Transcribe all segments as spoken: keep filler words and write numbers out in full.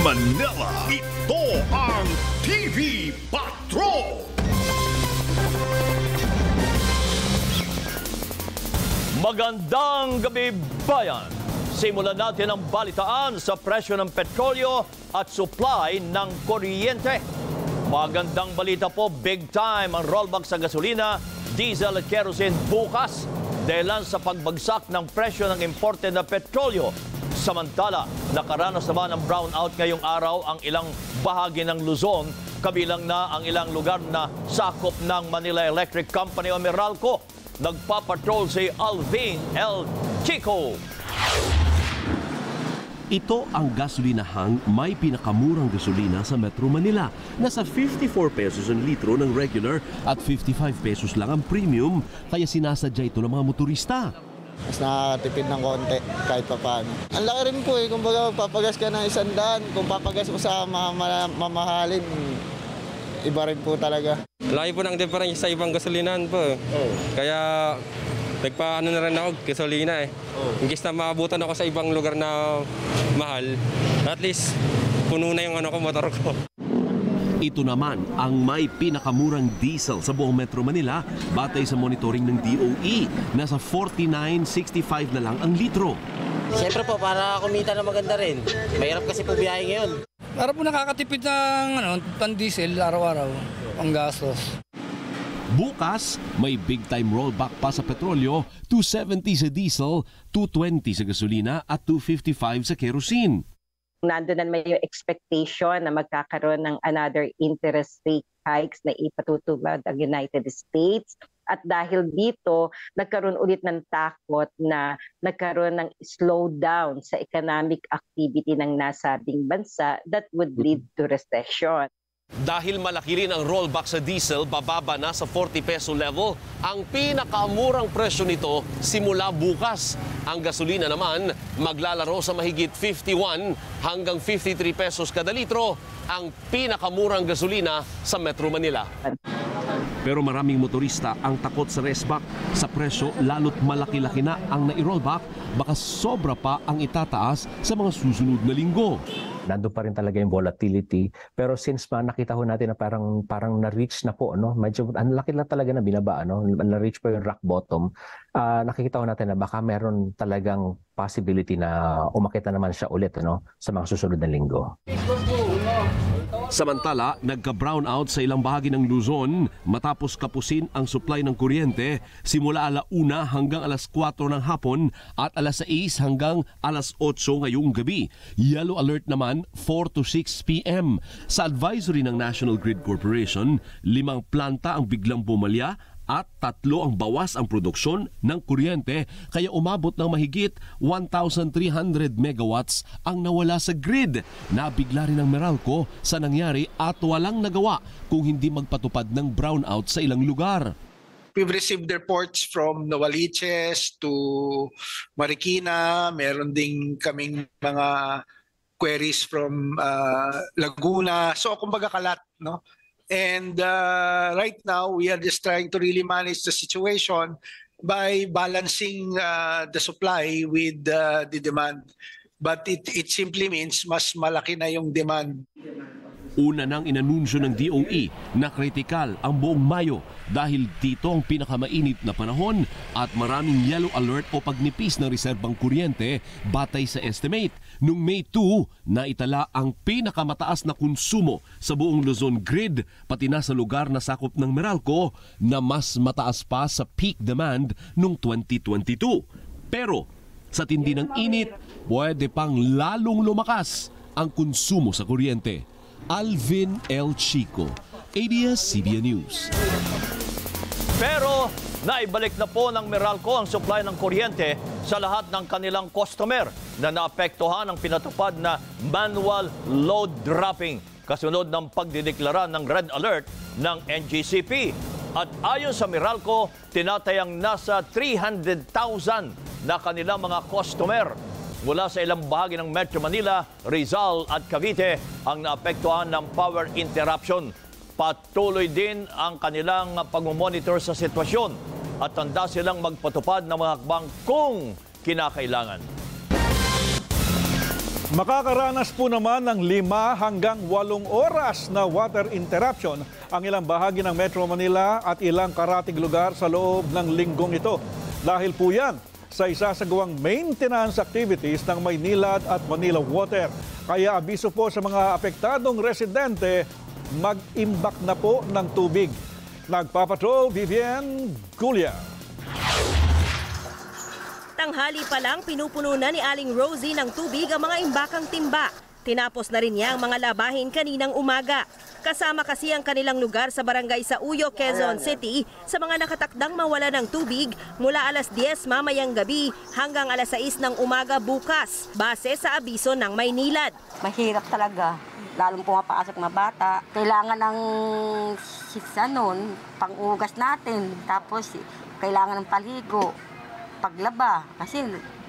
Manila, ito ang T V Patrol. Magandang gabi, bayan! Simulan natin ang balitaan sa presyo ng petrolyo at supply ng kuryente. Magandang balita po, big time ang rollback sa gasolina, diesel at kerosene bukas dahilan sa pagbagsak ng presyo ng imported na petrolyo. Samantala, nakaranas naman ng brownout ngayong araw ang ilang bahagi ng Luzon, kabilang na ang ilang lugar na sakop ng Manila Electric Company o Meralco. Nagpapatrol si Alvin L. Chico. Ito ang gasolinahang may pinakamurang gasolina sa Metro Manila. Nasa fifty-four pesos ang litro ng regular at fifty-five pesos lang ang premium. Kaya sinasadya ito ng mga motorista. Mas nakakatipid ng konti kahit pa paano. Ang laki rin po eh, kung baga papagas ka ng isang daan, kung papagas mo sa mamahalin, iba rin po talaga. Laki po ng diferensya sa ibang gasolinahan po. Oh. Kaya nagpaano na rin ako, gasolina eh. Oh. Ingis na maabutan ako sa ibang lugar na mahal, at least puno na yung ano ko, motor ko. Ito naman ang may pinakamurang diesel sa buong Metro Manila batay sa monitoring ng D O E. Nasa forty-nine sixty-five na lang ang litro. Siyempre po, para kumita na maganda rin. Mahirap kasi po biyahe ngayon. Para po nakakatipid ng ano, pan-diesel araw-araw, ang gastos. Bukas, may big-time rollback pa sa petrolyo, two seventy sa diesel, two twenty sa gasolina at two fifty-five sa kerosene. Nandun na may expectation na magkakaroon ng another interest rate hikes na ipatutupad ang United States. At dahil dito, nagkaroon ulit ng takot na nagkaroon ng slowdown sa economic activity ng nasabing bansa that would lead to recession. Dahil malaki rin ang rollback sa diesel, bababa na sa forty peso level. Ang pinakamurang presyo nito simula bukas. Ang gasolina naman maglalaro sa mahigit fifty-one hanggang fifty-three pesos kada litro. Ang pinakamurang gasolina sa Metro Manila. Pero maraming motorista ang takot sa resback. Sa presyo, lalo't malaki-laki na ang nai-rollback, baka sobra pa ang itataas sa mga susunod na linggo. Nandun pa rin talaga yung volatility. Pero since ma nakita ho natin na parang parang na-reach na po, no? Medyo ang laki lang talaga na binaba, no? Na-reach po yung rock bottom. Uh, nakikita ho natin na baka meron talagang possibility na umakit na naman siya ulit, no? Sa mga susunod na linggo. Samantala, nagka-brownout sa ilang bahagi ng Luzon matapos kapusin ang supply ng kuryente simula alauna hanggang alas kwatro ng hapon at alas sais hanggang alas otso ngayong gabi. Yellow alert naman four to six p m Sa advisory ng National Grid Corporation, limang planta ang biglang bumalya at tatlo ang bawas ang produksyon ng kuryente, kaya umabot ng mahigit one thousand three hundred megawatts ang nawala sa grid. Nabigla rin ang Meralco sa nangyari at walang nagawa kung hindi magpatupad ng brownout sa ilang lugar. We've received reports from Novaliches to Marikina. Meron ding kaming mga queries from uh, Laguna. So kumbaga kalat, no? And uh, right now, we are just trying to really manage the situation by balancing uh, the supply with uh, the demand. But it, it simply means mas malaki na yung demand. Una nang inanunsyo ng D O E na kritikal ang buong Mayo dahil dito ang pinakamainit na panahon at maraming yellow alert o pagnipis ng reserbang kuryente batay sa estimate. Noong May two, naitala ang pinakamataas na konsumo sa buong Luzon grid, pati na sa lugar na sakop ng Meralco na mas mataas pa sa peak demand noong twenty twenty-two. Pero sa tindi ng init, pwede pang lalong lumakas ang konsumo sa kuryente. Alvin L. Chico, A B S C B N News. Pero naibalik na po ng Meralco ang supply ng kuryente sa lahat ng kanilang customer na naapektuhan ng pinatupad na manual load dropping kasunod ng pagdideklara ng red alert ng N G C P. At ayon sa Meralco, tinatayang nasa three hundred thousand na kanilang mga customer mula sa ilang bahagi ng Metro Manila, Rizal at Cavite ang naapektuhan ng power interruption. Patuloy din ang kanilang pag-monitor sa sitwasyon at handa silang magpatupad ng mga hakbang kung kinakailangan. Makakaranas po naman ng lima hanggang walong oras na water interruption ang ilang bahagi ng Metro Manila at ilang karatig lugar sa loob ng linggong ito. Dahil po yan sa isasagawang maintenance activities ng Maynilad at Manila Water. Kaya abiso po sa mga apektadong residente, mag-imbak na po ng tubig. Nagpapatrol, Vivian Gulia. Tanghali pa lang, pinupuno na ni Aling Rosie ng tubig ang mga imbakang timba. Tinapos na rin niya ang mga labahin kaninang umaga. Kasama kasi ang kanilang lugar sa barangay sa Uyo, Quezon City sa mga nakatakdang mawala ng tubig mula alas diyes mamayang gabi hanggang alas sais ng umaga bukas, base sa abiso ng Maynilad. Mahirap talaga, lalong pumapasok na bata. Kailangan ng sisa nun, pang-ugas natin, tapos kailangan ng paligo, paglaba, kasi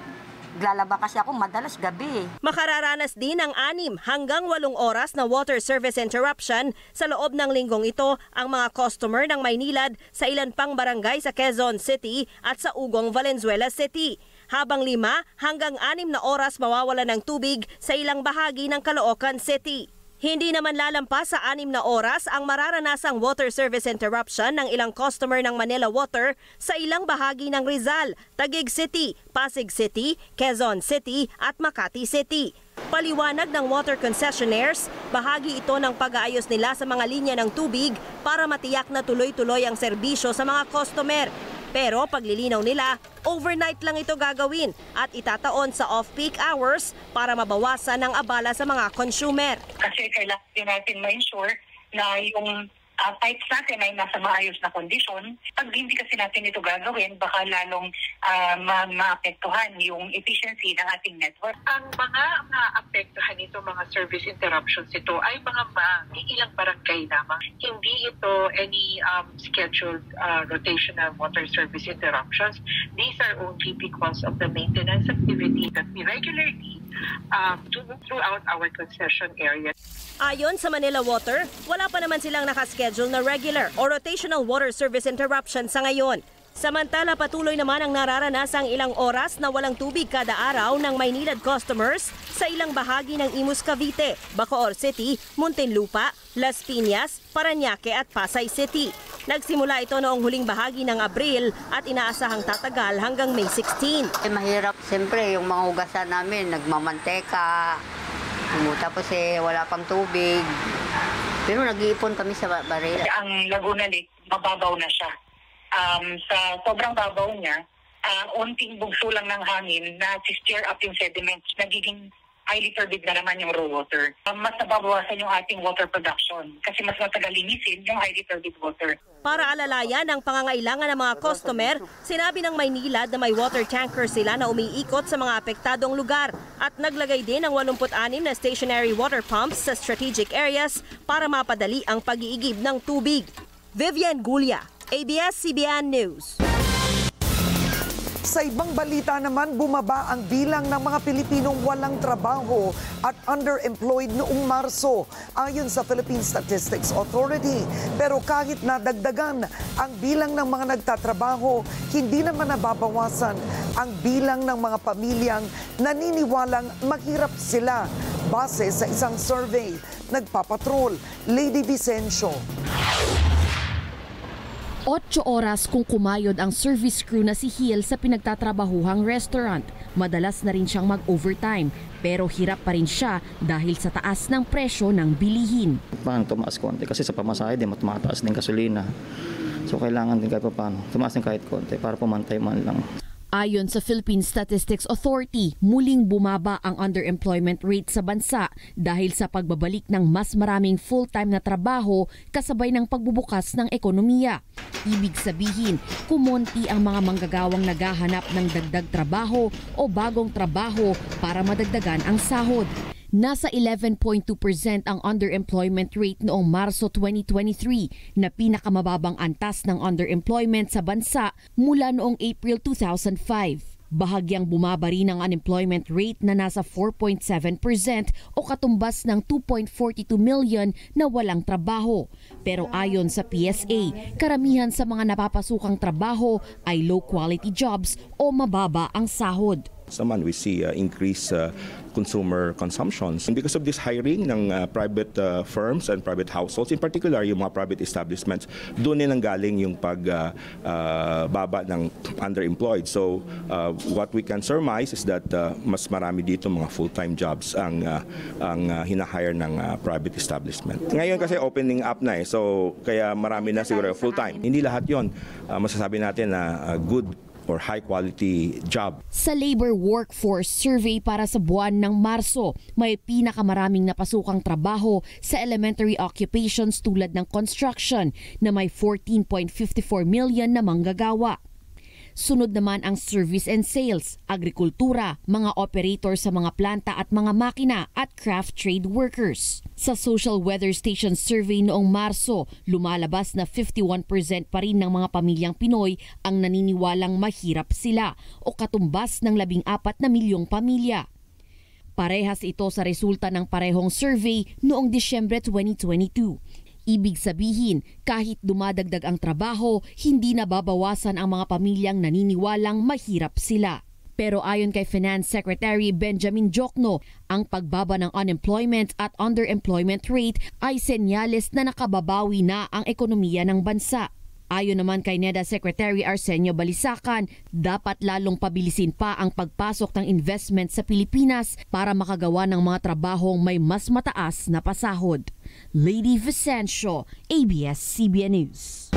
lalaba kasi ako madalas gabi. Makararanas din ng anim hanggang walong oras na water service interruption sa loob ng linggong ito ang mga customer ng Maynilad sa ilan pang barangay sa Quezon City at sa Ugong, Valenzuela City. Habang lima hanggang anim na oras mawawala ng tubig sa ilang bahagi ng Caloocan City. Hindi naman lalampas sa anim na oras ang mararanasang water service interruption ng ilang customer ng Manila Water sa ilang bahagi ng Rizal, Taguig City, Pasig City, Quezon City at Makati City. Paliwanag ng water concessionaires, bahagi ito ng pag-aayos nila sa mga linya ng tubig para matiyak na tuloy-tuloy ang serbisyo sa mga customer. Pero paglilinaw nila, overnight lang ito gagawin at itataon sa off-peak hours para mabawasan ang abala sa mga consumer. Kasi kailangan din natin ma-ensure na yung uh, pipes natin ay nasa maayos na kondisyon. Pag hindi kasi natin ito gagawin, baka lalong uh, ma- maapektuhan yung efficiency ng ating network. Ang mga maapektuhan nito, mga service interruptions ito, ay mga ma- ilang barangay lamang. Hindi ito any um, scheduled uh, rotational water service interruptions. These are only because of the maintenance activity that we regularly um, do throughout our concession area. Ayon sa Manila Water, wala pa naman silang nakaschedule na regular o rotational water service interruption sa ngayon. Samantala, patuloy naman ang nararanasang ilang oras na walang tubig kada araw ng Maynilad customers sa ilang bahagi ng Imus Cavite, Bacoor City, Muntinlupa, Las Piñas, Parañaque at Pasay City. Nagsimula ito noong huling bahagi ng Abril at inaasahang tatagal hanggang May sixteenth. Eh, mahirap siyempre yung mga hugasan namin, nagmamanteka, tapos eh wala pang tubig. Pero nag-iipon kami sa baril. Ang Laguna Lake, mababaw na siya. Um, sa sobrang babaw niya, uh, unting bugso lang ng hangin na stir up yung sediments, nagiging highly turbid na naman yung raw water. Um, mas nababawasan yung ating water production kasi mas matagal linisin yung highly turbid water. Para alalayan ang pangangailangan ng mga customer, sinabi ng Maynilad na may water tanker sila na umiikot sa mga apektadong lugar at naglagay din ng eighty-six na stationary water pumps sa strategic areas para mapadali ang pag-iigib ng tubig. Vivian Gulia, A B S C B N News. Sa ibang balita naman, bumaba ang bilang ng mga Pilipinong walang trabaho at underemployed noong Marso ayon sa Philippine Statistics Authority. Pero kahit nadagdagan ang bilang ng mga nagtatrabaho, hindi naman nababawasan ang bilang ng mga pamilyang naniniwalang mahirap sila base sa isang survey. Nagpapatrol, Lady Vicencio. Otso oras kung kumayod ang service crew na si Hiel sa pinagtatrabahuhang restaurant. Madalas na rin siyang mag-overtime pero hirap pa rin siya dahil sa taas ng presyo ng bilihin. Paano tumaas konti kasi sa pamasahe din tumataas din gasolina. So kailangan din kahit paano tumaas din kahit konti para pumantay man lang. Ayon sa Philippine Statistics Authority, muling bumaba ang underemployment rate sa bansa dahil sa pagbabalik ng mas maraming full-time na trabaho kasabay ng pagbubukas ng ekonomiya. Ibig sabihin, kumonti ang mga manggagawang naghahanap ng dagdag trabaho o bagong trabaho para madagdagan ang sahod. Nasa eleven point two percent ang underemployment rate noong Marso twenty twenty-three na pinakamababang antas ng underemployment sa bansa mula noong April two thousand five. Bahagyang bumaba rin ang unemployment rate na nasa four point seven percent o katumbas ng two point four two million na walang trabaho. Pero ayon sa P S A, karamihan sa mga napapasukang trabaho ay low-quality jobs o mababa ang sahod. Naman we see uh, increased uh, consumer consumptions. And because of this hiring ng uh, private uh, firms and private households, in particular yung mga private establishments, doon nilang galing yung pagbaba uh, uh, ng underemployed. So uh, what we can surmise is that uh, mas marami dito mga full-time jobs ang uh, ang uh, hinahire ng uh, private establishment. Ngayon kasi opening up na eh, so kaya marami na siguro full-time. Hindi lahat yon uh, masasabi natin na uh, good or high-quality job. Sa Labor Workforce Survey para sa buwan ng Marso, may pinakamaraming napasukang trabaho sa elementary occupations tulad ng construction na may fourteen point five four million na manggagawa. Sunod naman ang service and sales, agrikultura, mga operator sa mga planta at mga makina at craft trade workers. Sa Social Weather Station survey noong Marso, lumalabas na fifty-one percent pa rin ng mga pamilyang Pinoy ang naniniwalang mahirap sila o katumbas ng labing apat na milyong pamilya. Parehas ito sa resulta ng parehong survey noong Disyembre twenty twenty-two. Ibig sabihin, kahit dumadagdag ang trabaho, hindi nababawasan ang mga pamilyang naniniwalang mahirap sila. Pero ayon kay Finance Secretary Benjamin Jokno, ang pagbaba ng unemployment at underemployment rate ay senyales na nakababawi na ang ekonomiya ng bansa. Ayon naman kay NEDA Secretary Arsenio Balisacan, dapat lalong pabilisin pa ang pagpasok ng investment sa Pilipinas para makagawa ng mga trabahong may mas mataas na pasahod. Lady Vicencio, A B S C B N News.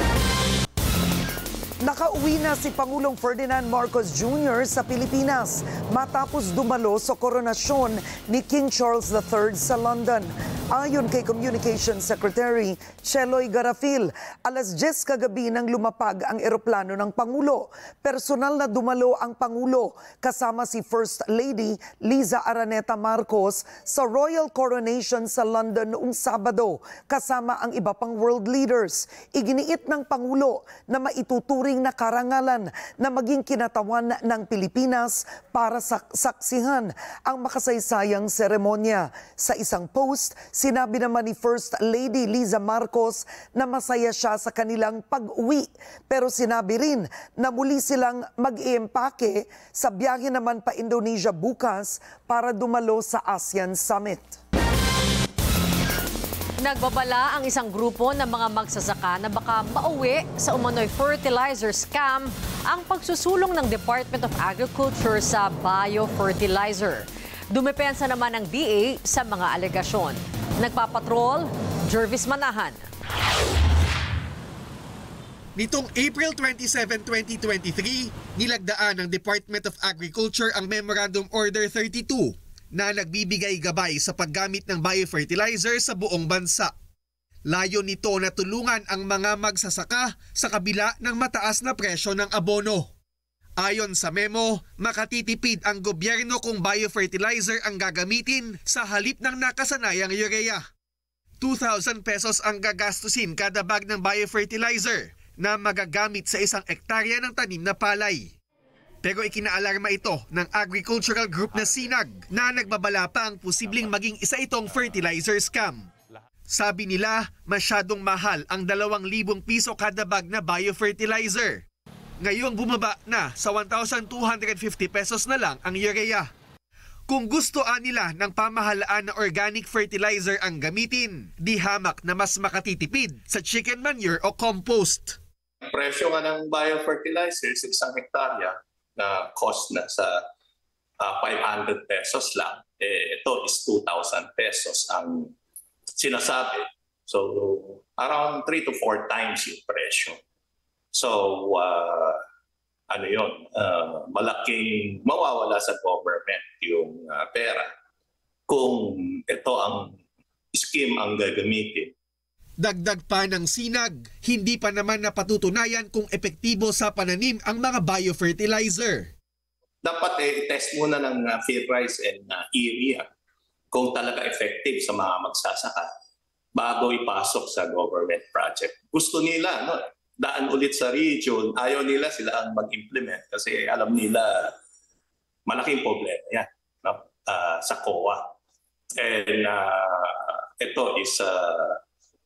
Nakauwi na si Pangulong Ferdinand Marcos Junior sa Pilipinas matapos dumalo sa koronasyon ni King Charles the third sa London. Ayon kay Communications Secretary Cheloy Garafil, alas diyes kagabi nang lumapag ang eroplano ng Pangulo. Personal na dumalo ang Pangulo kasama si First Lady Liza Araneta Marcos sa Royal Coronation sa London noong Sabado kasama ang iba pang world leaders. Iginiit ng Pangulo na maituturing na karangalan na maging kinatawan ng Pilipinas para sak- saksihan ang makasaysayang seremonya. Sa isang post, sinabi naman ni First Lady Liza Marcos na masaya siya sa kanilang pag-uwi. Pero sinabi rin na muli silang mag-iempake sa biyahe naman pa Indonesia bukas para dumalo sa ASEAN Summit. Nagbabala ang isang grupo ng mga magsasaka na baka mauwi sa umano'y fertilizer scam ang pagsusulong ng Department of Agriculture sa biofertilizer. Dumepensa naman ng D A sa mga alegasyon. Nagpapatrol, Jervis Manahan. Nitong April twenty-seventh, twenty twenty-three, nilagdaan ng Department of Agriculture ang Memorandum Order thirty-two na nagbibigay gabay sa paggamit ng biofertilizer sa buong bansa. Layo nito na tulungan ang mga magsasaka sa kabila ng mataas na presyo ng abono. Ayon sa memo, makatitipid ang gobyerno kung biofertilizer ang gagamitin sa halip ng nakasanayang urea. two thousand pesos ang gagastusin kada bag ng biofertilizer na magagamit sa isang ektarya ng tanim na palay. Pero ikinaalarma ito ng agricultural group na Sinag na nagbabala pa ang posibleng maging isa itong fertilizer scam. Sabi nila, masyadong mahal ang dalawang libong piso kada bag na biofertilizer. Ngayong bumaba na sa one thousand two hundred fifty pesos na lang ang urea. Kung gustoan nila ng pamahalaan na organic fertilizer ang gamitin, di hamak na mas makatitipid sa chicken manure o compost. Presyo nga ng biofertilizer sa isang hektarya na cost na sa uh, five hundred pesos lang, eh, ito is two thousand pesos ang sinasabi. So, around three to four times yung presyo. So, uh, ano yun, uh, malaking mawawala sa government yung uh, pera kung ito ang scheme ang gagamitin. Dagdag pa ng Sinag, hindi pa naman napatutunayan kung epektibo sa pananim ang mga biofertilizer. Dapat eh, test muna ng uh, field rice and uh, area kung talaga effective sa mga magsasaka bago ipasok sa government project. Gusto nila, no, daan ulit sa region, ayaw nila sila ang mag-implement kasi alam nila malaking problema yan, no, uh, sa C O A. And uh, ito is uh,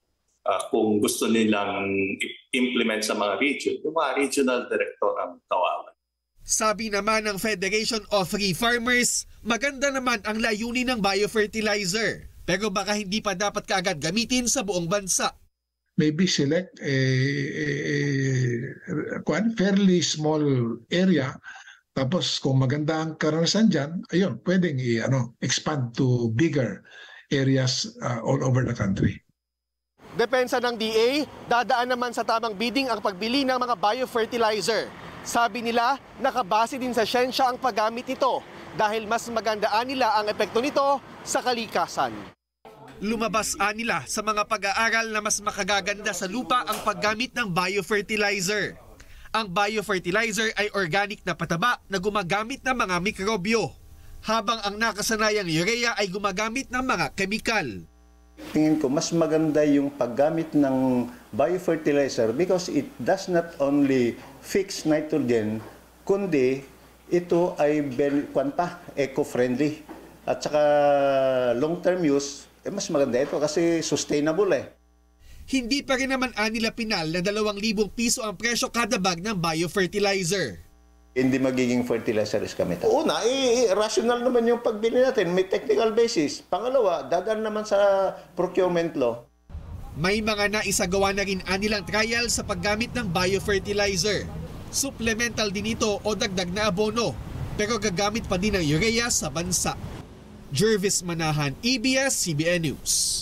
Uh, kung gusto nilang implement sa mga region, yung mga regional director ang tawagan. Sabi naman ng Federation of Free Farmers, maganda naman ang layunin ng biofertilizer. Pero baka hindi pa dapat kaagad gamitin sa buong bansa. Maybe select a, a, a fairly small area. Tapos kung maganda ang karanasan dyan, ayun, pwedeng i, ano, expand to bigger areas uh, all over the country. Depensa ng D A, dadaan naman sa tamang bidding ang pagbili ng mga biofertilizer. Sabi nila, nakabase din sa siyensya ang paggamit nito dahil mas magandaan nila ang epekto nito sa kalikasan. Lumabas nila sa mga pag-aaral na mas makagaganda sa lupa ang paggamit ng biofertilizer. Ang biofertilizer ay organic na pataba na gumagamit ng mga mikrobyo, habang ang nakasanayang urea ay gumagamit ng mga kemikal. Tingin ko mas maganda yung paggamit ng biofertilizer because it does not only fix nitrogen, kundi ito ay kwanta, eco-friendly. At saka long-term use, eh, mas maganda ito kasi sustainable eh. Hindi pa rin naman anila pinal na dalawang libong piso ang presyo kada bag ng biofertilizer. Hindi magiging fertilizer is kami. Una, eh, rational naman yung pagbili natin. May technical basis. Pangalawa, dadaan naman sa procurement law. May mga naisagawa na rin anilang trial sa paggamit ng biofertilizer. Supplemental din ito o dagdag na abono. Pero gagamit pa din ng urea sa bansa. Jervis Manahan, A B S C B N News.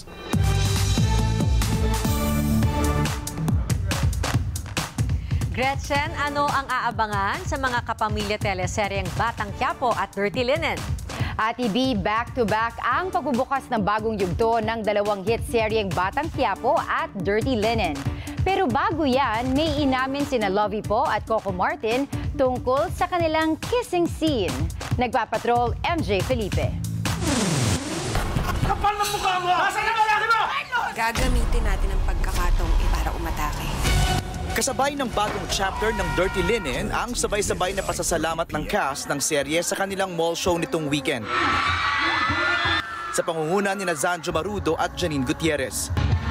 Gretchen, ano ang aabangan sa mga kapamilya teleseryeng Batang Quiapo at Dirty Linen? At i-be back-to-back ang pagbubukas ng bagong yugto ng dalawang hit seryeng Batang Quiapo at Dirty Linen. Pero bago yan, may inamin sina Lovie Po at Coco Martin tungkol sa kanilang kissing scene. Nagpapatrol M J Felipe. Kapal ng mukha mo! Nasaan ang lalaki mo? Gagamitin natin ang pagkakataong para umatake. Kasabay ng bagong chapter ng Dirty Linen ang sabay-sabay na pasasalamat ng cast ng serye sa kanilang mall show nitong weekend. Sa pangunguna ni Zanjo Marudo at Janine Gutierrez.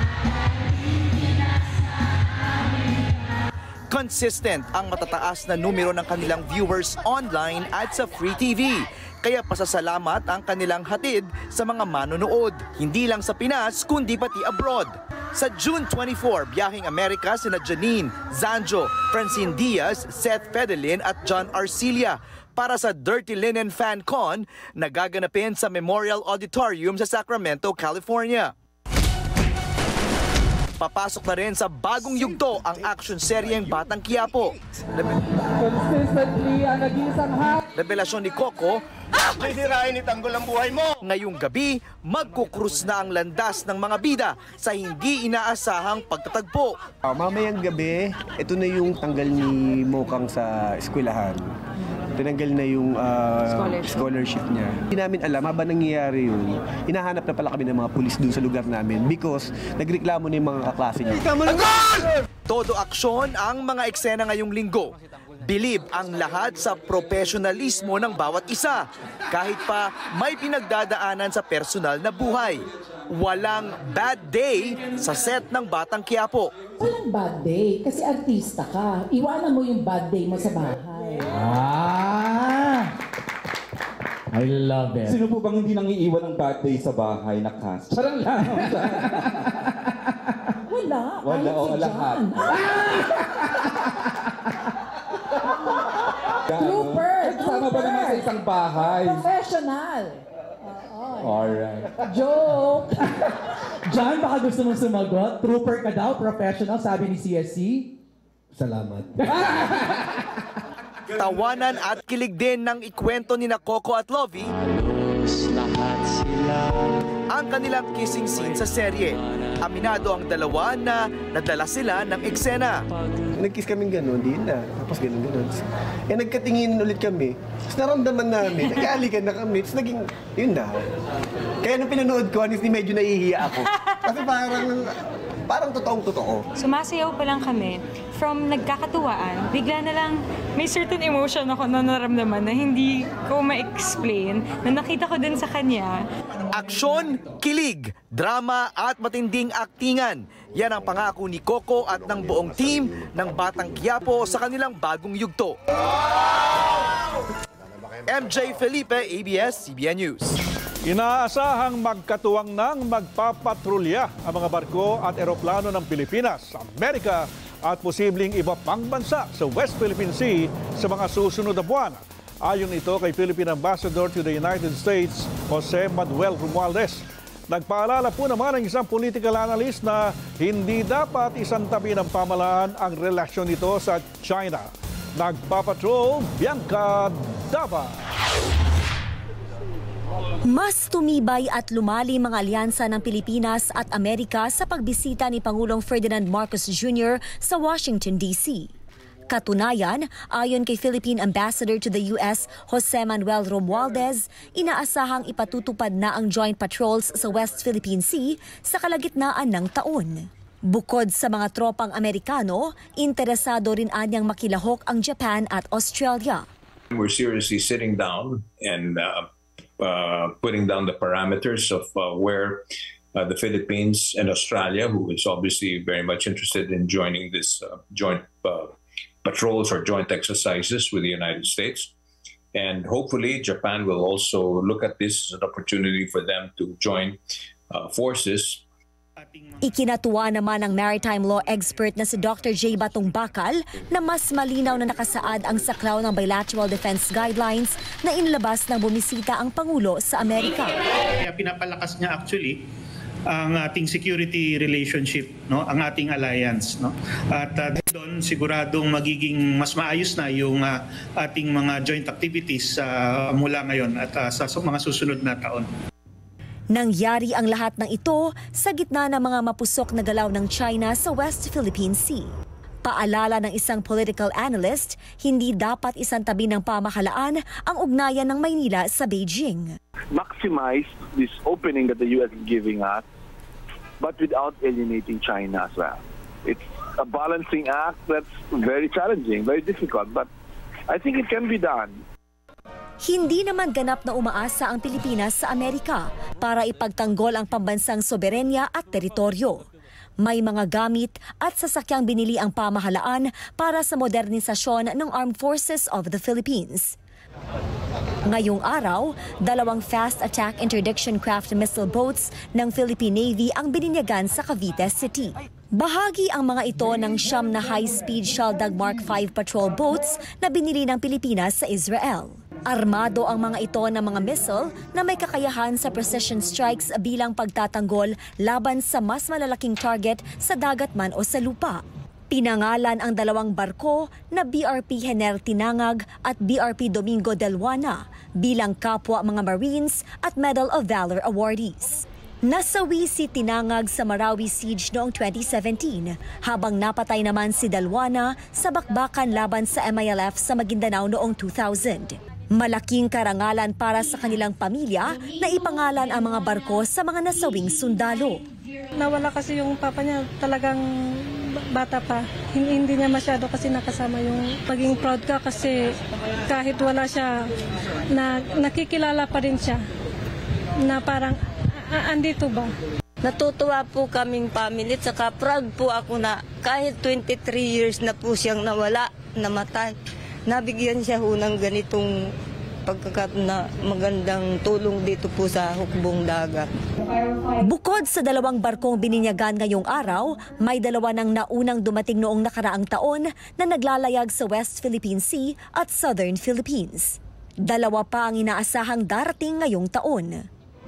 Consistent ang matataas na numero ng kanilang viewers online at sa Free T V. Kaya pasasalamat ang kanilang hatid sa mga manonood, hindi lang sa Pinas kundi pati abroad. Sa June twenty-fourth, biyaheng Amerika sina Janine, Zanjo, Francine Diaz, Seth Fedelin at John Arcilia para sa Dirty Linen Fan Con na gaganapin sa Memorial Auditorium sa Sacramento, California. Papasok na rin sa bagong yugto ang action seryeng Batang Quiapo. Consistently ang nag-iisang hat. Revelasyon ni Coco, Hihirain itanggol ang buhay mo! Ngayong gabi, magkukrus na ang landas ng mga bida sa hindi inaasahang pagtatagpo. Uh, mamayang gabi, ito na yung tanggal ni Mokang sa eskwelahan. Tinanggal na yung uh, scholarship. scholarship niya. Hindi namin alam, habang nangyayari yun, hinahanap na pala kami ng mga pulis dun sa lugar namin because nagreklamo na yung mga kaklase niya. Todo aksyon ang mga eksena ngayong linggo. Bilib ang lahat sa profesionalismo ng bawat isa, kahit pa may pinagdadaanan sa personal na buhay. Walang bad day sa set ng Batang Quiapo. Walang bad day kasi artista ka. Iwanan mo yung bad day mo sa bahay. Ah! I love it. Sino po bang hindi nang iiwan ng bad day sa bahay na cast? Parang lang. Wala. Wala o lahat. Trooper! Kasama ba naman sa isang bahay? Professional! Alright. Joke! John, baka gusto mong sumagot? Trooper ka daw, professional, sabi ni C S C. Salamat. Tawanan at kilig din ng ikwento ni na Coco at Lovie ang kanilang kissing scene sa serye. Aminado ang dalawa na nadala sila ng eksena. Nag-kiss kaming gano'n, di na. Tapos gano'n-gano'n. Eh, nagkatingin ulit kami. Tapos naramdaman namin, nag-aalikan na kami. Tapos naging, yun na. Kaya nung pinanood ko, honestly, medyo nahihiya ako. Kasi parang, parang totoong-totoo. Sumasayaw pa lang kami. From nagkakatuwaan, bigla na lang may certain emotion ako na naramdaman na hindi ko ma-explain, na nakita ko din sa kanya. Aksyon, kilig, drama at matinding aktingan. Yan ang pangako ni Coco at ng buong team ng Batang Quiapo sa kanilang bagong yugto. M J Felipe, A B S C B N News. Inaasahang magkatuwang nang magpapatrolya ang mga barko at eroplano ng Pilipinas, Amerika at posibleng iba pang bansa sa West Philippine Sea sa mga susunod na buwan. Ayon ito kay Philippine Ambassador to the United States, Jose Manuel Romualdez. Nagpaalala po naman ng isang political analyst na hindi dapat isantabi ng pamahalaan ang relasyon nito sa China. Nagpapatrol, Bianca Dava. Mas tumibay at lumali mga alyansa ng Pilipinas at Amerika sa pagbisita ni Pangulong Ferdinand Marcos Junior sa Washington, D C. Katunayan, ayon kay Philippine Ambassador to the U S, Jose Manuel Romualdez, inaasahang ipatutupad na ang joint patrols sa West Philippine Sea sa kalagitnaan ng taon. Bukod sa mga tropang Amerikano, interesado rin anyang makilahok ang Japan at Australia. We're seriously sitting down and uh, uh, putting down the parameters of uh, where uh, the Philippines and Australia, who is obviously very much interested in joining this uh, joint uh, patrols or joint exercises with the United States. And hopefully Japan will also look at this as an opportunity for them to join uh, forces. Ikinatuwa naman ng maritime law expert na si Doctor J. Batong Bakal na mas malinaw na nakasaad ang saklaw ng bilateral defense guidelines na inilabas ng bumisita ang Pangulo sa Amerika. Kaya pinapalakas niya actually ang ating security relationship, no, ang ating alliance, no. At uh, doon siguradong magiging mas maayos na yung uh, ating mga joint activities uh, mula ngayon at uh, sa mga susunod na taon. Nangyari ang lahat ng ito sa gitna ng mga mapusok na galaw ng China sa West Philippine Sea. Paalala ng isang political analyst, hindi dapat isantabi ng pamahalaan ang ugnayan ng Maynila sa Beijing. Maximize this opening that the U S is giving us, but without alienating China as well. It's a balancing act that's very challenging, very difficult, but I think it can be done. Hindi naman ganap na umaasa ang Pilipinas sa Amerika para ipagtanggol ang pambansang soberenya at teritoryo. May mga gamit at sasakyang binili ang pamahalaan para sa modernisasyon ng Armed Forces of the Philippines. Ngayong araw, dalawang fast attack interdiction craft missile boats ng Philippine Navy ang bininyagan sa Cavite City. Bahagi ang mga ito ng siyam na high-speed Shaldag Mark five patrol boats na binili ng Pilipinas sa Israel. Armado ang mga ito ng mga missile na may kakayahan sa precision strikes bilang pagtatanggol laban sa mas malalaking target sa dagat man o sa lupa. Pinangalan ang dalawang barko na B R P Hener Tinangag at B R P Domingo Delwana bilang kapwa mga Marines at Medal of Valor awardees. Nasawi si Tinangag sa Marawi Siege noong twenty seventeen habang napatay naman si Delwana sa bakbakan laban sa M I L F sa Maguindanao noong two thousand. Malaking karangalan para sa kanilang pamilya na ipangalan ang mga barko sa mga nasawing sundalo. Nawala kasi yung papa niya, talagang bata pa. Hindi niya masyado kasi nakasama yung paging proud ka kasi kahit wala siya, na, nakikilala pa rin siya na parang andito ba. Natutuwa po kaming family, saka proud po ako na kahit twenty-three years na po siyang nawala, namatay. Nabigyan siya ho ng ganitong pagkakat na magandang tulong dito po sa hukbong dagat. Bukod sa dalawang barkong bininyagan ngayong araw, may dalawa ng naunang dumating noong nakaraang taon na naglalayag sa West Philippine Sea at Southern Philippines. Dalawa pa ang inaasahang darating ngayong taon.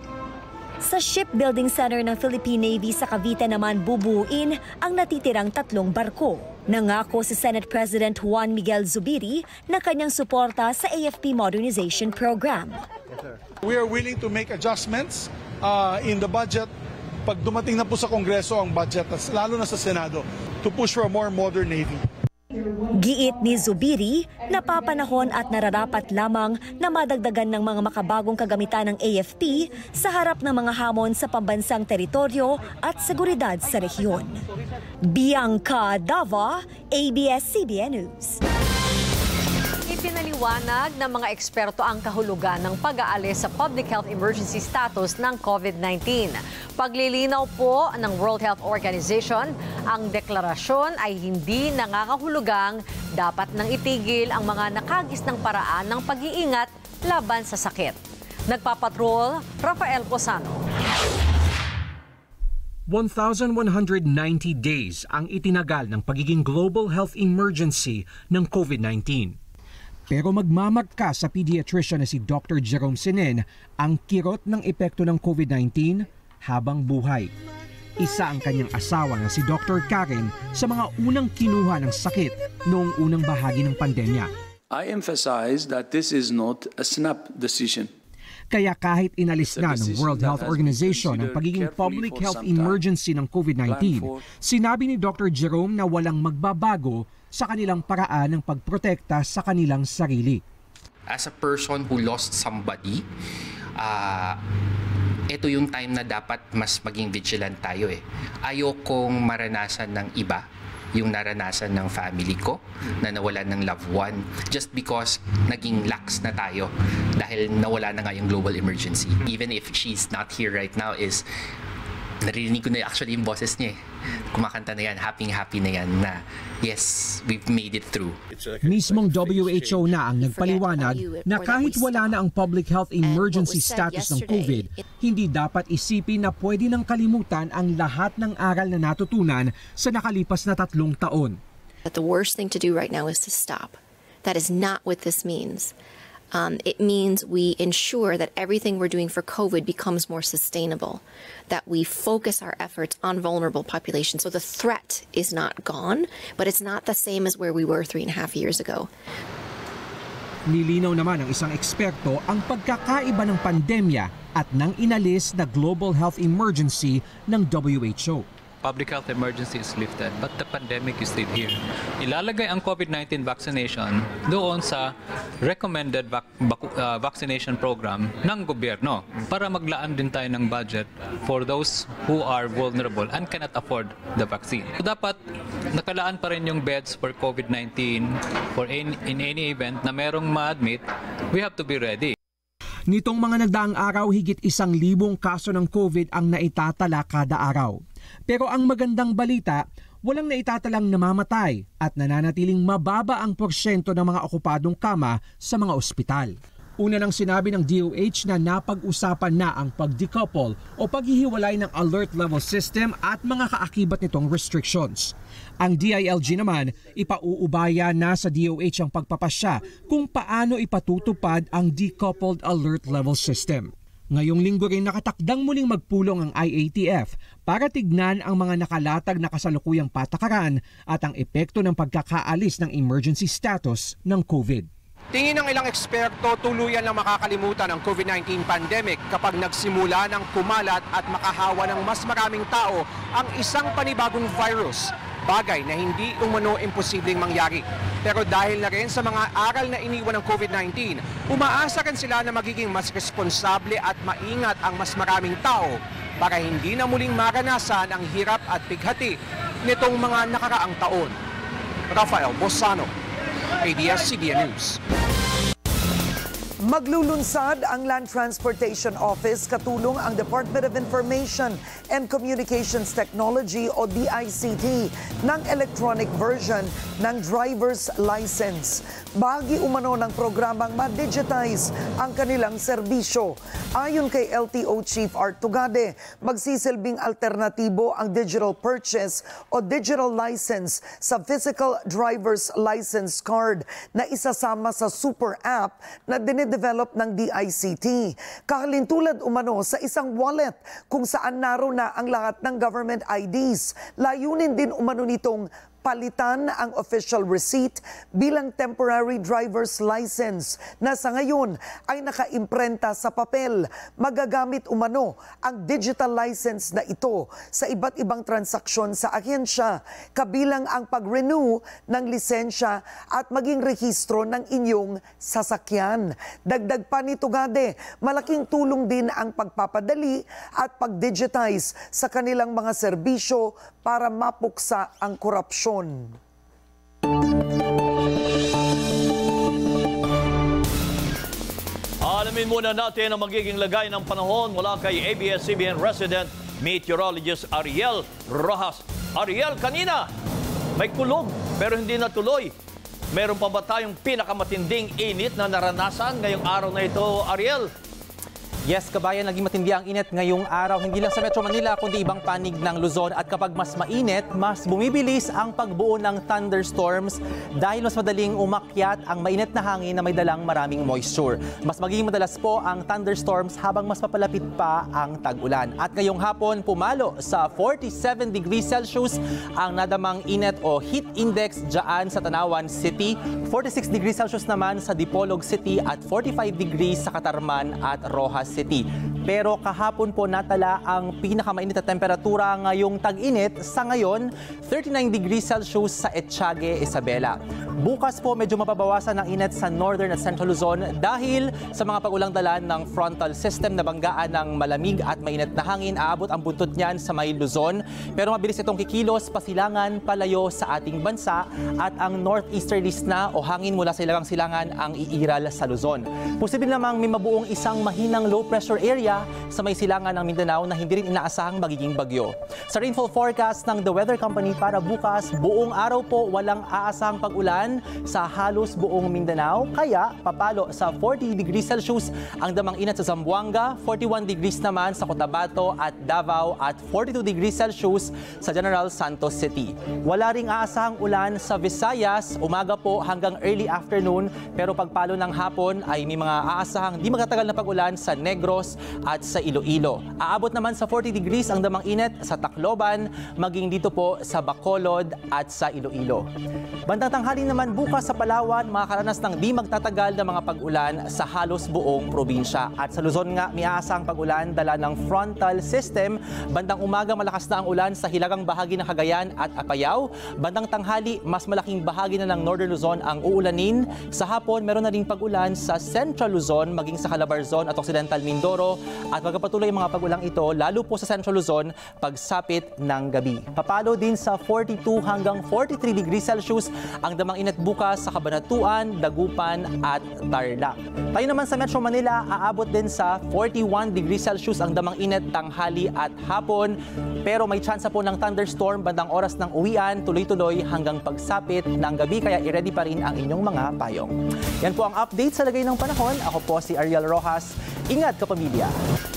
Sa Shipbuilding Center ng Philippine Navy sa Cavite naman bubuuin ang natitirang tatlong barko. Nangako si Senate President Juan Miguel Zubiri na kanyang suporta sa A F P Modernization Program. We are willing to make adjustments uh, in the budget pag dumating na po sa Kongreso ang budget, lalo na sa Senado, to push for a more modern Navy. Giit ni Zubiri, napapanahon at nararapat lamang na madagdagan ng mga makabagong kagamitan ng A F P sa harap ng mga hamon sa pambansang teritoryo at seguridad sa rehiyon. Bianca Dava, A B S C B N News. Ipinaliwanag ng mga eksperto ang kahulugan ng pag-aalis sa public health emergency status ng COVID nineteen. Paglilinaw po ng World Health Organization, ang deklarasyon ay hindi nangangahulugang dapat nang itigil ang mga nakagisnang paraan ng pag-iingat laban sa sakit. Nagpapatrol, Rafael Posano. one thousand one hundred ninety days ang itinagal ng pagiging global health emergency ng COVID nineteen. Pero magmamagka sa pediatrician na si Doctor Jerome Senen ang kirot ng epekto ng COVID nineteen habang buhay. Isa ang kanyang asawa na si Doctor Karen sa mga unang kinuha ng sakit noong unang bahagi ng pandemya. I emphasize that this is not a snap decision. Kaya kahit inalis na ng World Health Organization ang pagiging public health emergency ng COVID nineteen, sinabi ni Doctor Jerome na walang magbabago sa kanilang paraan ng pagprotekta sa kanilang sarili. As a person who lost somebody, uh, ito yung time na dapat mas maging vigilant tayo eh. Ayokong maranasan ng iba yung naranasan ng family ko na nawalan ng loved one just because naging lax na tayo dahil nawala na nga yung global emergency. Even if she's not here right now is naririnig ko na actually yung boses niya eh. Kumakanta na yan, happy-happy na yan na yes, we've made it through. Mismong W H O na ang nagpaliwanag na kahit wala na ang public health emergency status ng COVID, hindi dapat isipin na pwede nang kalimutan ang lahat ng aral na natutunan sa nakalipas na tatlong taon. But the worst thing to do right now is to stop. That is not what this means. Um, it means we ensure that everything we're doing for COVID becomes more sustainable, that we focus our efforts on vulnerable populations. So the threat is not gone, but it's not the same as where we were three and a half years ago. Nilinaw naman ng isang eksperto ang pagkakaiba ng pandemya at ng inalis na global health emergency ng W H O. Public health emergency is lifted, but the pandemic is still here. Ilalagay ang COVID nineteen vaccination doon sa recommended vac uh, vaccination program ng gobyerno para maglaan din tayo ng budget for those who are vulnerable and cannot afford the vaccine. So dapat nakalaan pa rin yung beds for COVID nineteen for in, in any event na merong ma-admit, we have to be ready. Nitong mga nagdaang araw, higit isang libong kaso ng COVID ang naitatala kada araw. Pero ang magandang balita, walang naitatalang namamatay at nananatiling mababa ang porsyento ng mga okupadong kama sa mga ospital. Una nang sinabi ng D O H na napag-usapan na ang pag-decouple o paghihiwalay ng alert level system at mga kaakibat nitong restrictions. Ang D I L G naman, ipauubaya na sa D O H ang pagpapasya kung paano ipatutupad ang decoupled alert level system. Ngayong linggo rin nakatakdang muling magpulong ang I A T F para tignan ang mga nakalatag na kasalukuyang patakaran at ang epekto ng pagkakaalis ng emergency status ng COVID. Tingin ng ilang eksperto, tuluyan na makakalimutan ang COVID nineteen pandemic kapag nagsimula ng kumalat at makahawa ng mas maraming tao ang isang panibagong virus. Bagay na hindi umano imposibleng mangyari. Pero dahil na rin sa mga aral na iniwan ng COVID nineteen, umaasa rin sila na magiging mas responsable at maingat ang mas maraming tao para hindi na muling maranasan ang hirap at bighati nitong mga nakaraang taon. Rafael Posano, A B S C B N News. Maglulunsad ang Land Transportation Office katulong ang Department of Information and Communications Technology o D I C T ng electronic version ng driver's license. Bahagi umano ng programang ma-digitize ang kanilang serbisyo. Ayon kay L T O Chief Art Tugade, magsisilbing alternatibo ang digital purchase o digital license sa physical driver's license card na isasama sa super app na dinidevelop ng D I C T. Kahalintulad umano sa isang wallet kung saan naroon na ang lahat ng government I Ds. Layunin din umano nitong palitan ang official receipt bilang temporary driver's license na sa ngayon ay nakaimprenta sa papel. Magagamit umano ang digital license na ito sa iba't ibang transaksyon sa ahensya, kabilang ang pag-renew ng lisensya at maging rehistro ng inyong sasakyan. Dagdag pa ni Tugade, malaking tulong din ang pagpapadali at pag-digitize sa kanilang mga serbisyo para mapuksa ang korupsyon. Alamin muna natin ang magiging lagay ng panahon mula kay A B S C B N resident meteorologist Ariel Rojas. Ariel, kanina may kulog pero hindi natuloy. Meron pa ba tayong pinakamatinding init na naranasan ngayong araw na ito, Ariel? Yes, kabayan, naging matindi ang init ngayong araw. Hindi lang sa Metro Manila, kundi ibang panig ng Luzon. At kapag mas mainit, mas bumibilis ang pagbuo ng thunderstorms dahil mas madaling umakyat ang mainit na hangin na may dalang maraming moisture. Mas magiging madalas po ang thunderstorms habang mas papalapit pa ang tag-ulan. At ngayong hapon, pumalo sa forty-seven degrees Celsius ang nadamang init o heat index dyan sa Tanawan City. forty-six degrees Celsius naman sa Dipolog City at forty-five degrees sa Katarman at Rojas City. Pero kahapon po natala ang pinakamainit na temperatura ngayong tag-init sa ngayon, thirty-nine degrees Celsius sa Etxague, Isabela. Bukas po medyo mapabawasan ang init sa Northern at Central Luzon dahil sa mga pag-ulang dala ng frontal system na banggaan ng malamig at mainit na hangin. Aabot ang buntot niyan sa may Luzon. Pero mabilis itong kikilos pasilangan palayo sa ating bansa at ang northeasterlies na o hangin mula sa ilagang silangan ang iiral sa Luzon. Posible namang may mabuong isang mahinang low pressure area sa may silangan ng Mindanao na hindi rin inaasahang magiging bagyo. Sa rainfall forecast ng The Weather Company para bukas, buong araw po walang aasahang pag-ulan sa halos buong Mindanao, kaya papalo sa forty degrees Celsius ang damang init sa Zamboanga, forty-one degrees naman sa Cotabato at Davao at forty-two degrees Celsius sa General Santos City. Wala ring aasahang ulan sa Visayas, umaga po hanggang early afternoon, pero pagpalo ng hapon ay may mga aasahang di magtatagal na pag-ulan sa Negros at sa Iloilo. Aabot naman sa forty degrees ang damang init sa Tacloban, maging dito po sa Bacolod at sa Iloilo. Bandang tanghali naman bukas sa Palawan, makakaranas ng di magtatagal na mga pag-ulan sa halos buong probinsya. At sa Luzon nga, may aasang pag-ulan dala ng frontal system. Bandang umaga, malakas na ang ulan sa hilagang bahagi ng Cagayan at Apayao. Bandang tanghali, mas malaking bahagi na ng Northern Luzon ang uulanin. Sa hapon, meron na ring pag-ulan sa Central Luzon, maging sa Calabarzon at Occidental Mindoro. At magpapatuloy ang mga pag-ulang ito, lalo po sa Central Luzon, pagsapit ng gabi. Papalo din sa forty-two hanggang forty-three degrees Celsius ang damang init bukas sa Cabanatuan, Dagupan at Tarlac. Tayo naman sa Metro Manila, aabot din sa forty-one degrees Celsius ang damang init tanghali at hapon. Pero may tsansa po ng thunderstorm bandang oras ng uwian, tuloy-tuloy hanggang pagsapit ng gabi, kaya i-ready pa rin ang inyong mga payong. Yan po ang update sa lagay ng panahon. Ako po si Ariel Rojas. Ingat kapamilya!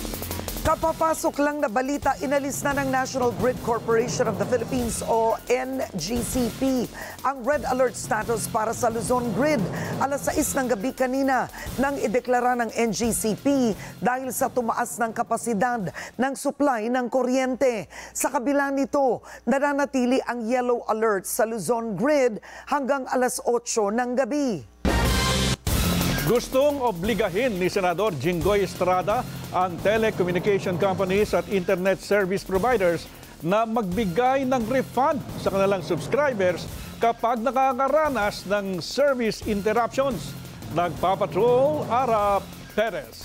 Kapapasok lang na balita, inalis na ng National Grid Corporation of the Philippines o N G C P ang red alert status para sa Luzon Grid. Alas sais ng gabi kanina nang ideklara ng N G C P dahil sa tumaas ng kapasidad ng supply ng kuryente. Sa kabila nito, nananatili ang yellow alert sa Luzon Grid hanggang alas otso ng gabi. Gustong obligahin ni Senador Jinggoy Estrada ang telecommunication companies at internet service providers na magbigay ng refund sa kanilang subscribers kapag nakakaranas ng service interruptions. Nagpapatrol, Ara Perez.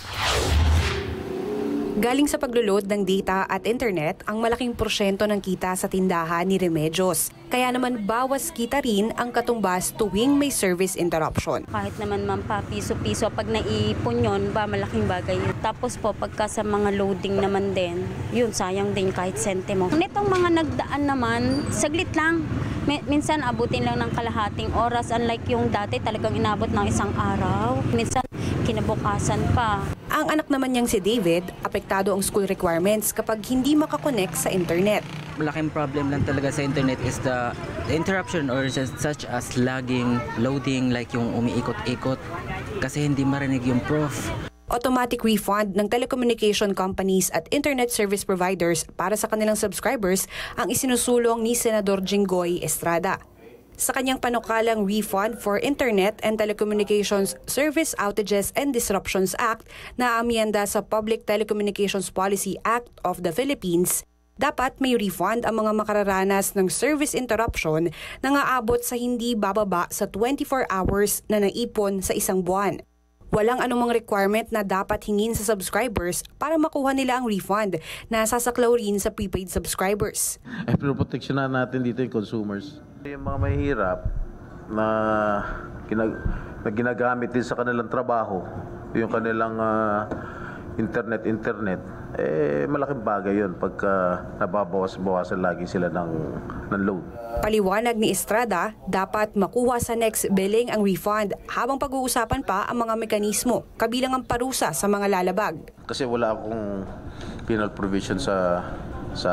Galing sa paglulod ng data at internet ang malaking porsyento ng kita sa tindahan ni Remedios. Kaya naman bawas kita rin ang katumbas tuwing may service interruption. Kahit naman man pa piso-piso pag naipon yun, ba malaking bagay yun. Tapos po pagka sa mga loading naman din, yun sayang din kahit sentimo. Nitong mga nagdaan naman, saglit lang. Minsan abutin lang ng kalahating oras, unlike yung dati talagang inabot ng isang araw. Minsan kinabukasan pa. Ang anak naman niyang si David, apektado ang school requirements kapag hindi makakonect sa internet. Malaking problem lang talaga sa internet is the interruption or just such as lagging, loading, like yung umiikot-ikot kasi hindi marinig yung prof. Automatic refund ng telecommunication companies at internet service providers para sa kanilang subscribers ang isinusulong ni Senador Jinggoy Estrada. Sa kanyang panukalang Refund for Internet and Telecommunications Service Outages and Disruptions Act na amyenda sa Public Telecommunications Policy Act of the Philippines, dapat may refund ang mga makararanas ng service interruption na aabot sa hindi bababa sa twenty-four hours na naipon sa isang buwan. Walang anumang requirement na dapat hingin sa subscribers para makuha nila ang refund na sasaklaw rin sa prepaid subscribers. Eh, pero proteksyonan natin dito yung consumers. Yung mga mahihirap na, ginag na ginagamit din sa kanilang trabaho, yung kanilang uh, internet-internet, eh malaking bagay yun pagka nababawas-bawasan lagi sila ng, ng load. Paliwanag ni Estrada, dapat makuha sa next billing ang refund habang pag-uusapan pa ang mga mekanismo, kabilang ang parusa sa mga lalabag. Kasi wala akong penal provision sa sa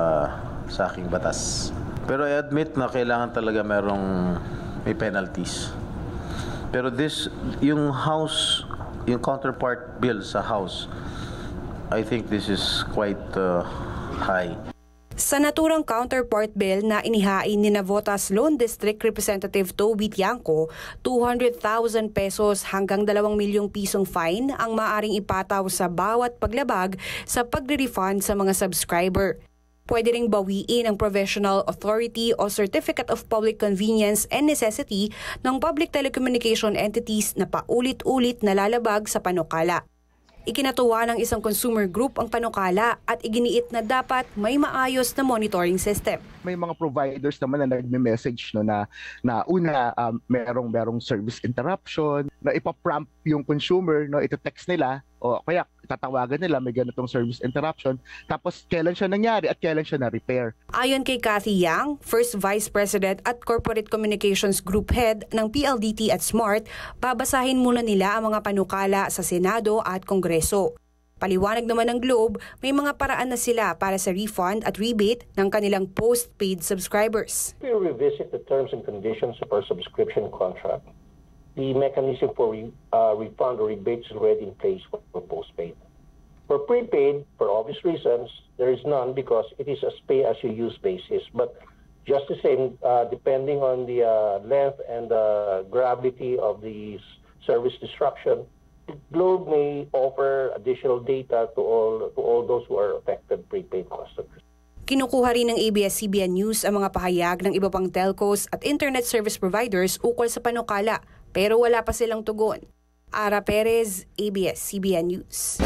sa aking batas. Pero I admit na kailangan talaga merong may penalties. Pero this, yung house, yung counterpart bill sa house, I think this is quite uh, high. Sa naturang counterpart bill na inihain ni Navotas Lone District Representative Toby Tiangco, two hundred thousand pesos hanggang dalawang milyong pisong fine ang maaring ipataw sa bawat paglabag sa pagre-refund sa mga subscriber. Pwede ring bawiin ang Provisional Authority o Certificate of Public Convenience and Necessity ng public telecommunication entities na paulit-ulit nalalabag sa panukala. Ikinatuwa ng isang consumer group ang panukala at iginiit na dapat may maayos na monitoring system. May mga providers naman na nagme-message no, na, na una um, merong, merong service interruption, na ipaprompt yung consumer, no, ito text nila, o kaya tatawagan nila may ganitong service interruption, tapos kailan siya nangyari at kailan siya na-repair. Ayon kay Cathy Yang, First Vice President at Corporate Communications Group Head ng P L D T at SMART, babasahin muna nila ang mga panukala sa Senado at Kongreso. Paliwanag naman ng Globe, may mga paraan na sila para sa refund at rebate ng kanilang postpaid subscribers. We revisit the terms and conditions of our subscription contract. The mechanism for uh, refund or rebate is already in place for, for postpaid. For prepaid, for obvious reasons, there is none because it is a pay-as-you-use basis. But just the same, uh, depending on the uh, length and the gravity of the service disruption, Globe may offer additional data to all to all those who are affected prepaid customers. Kinukuha rin ng A B S C B N News ang mga pahayag ng iba pang telcos at internet service providers ukol sa panukala, pero wala pa silang tugon. Ara Perez, A B S C B N News.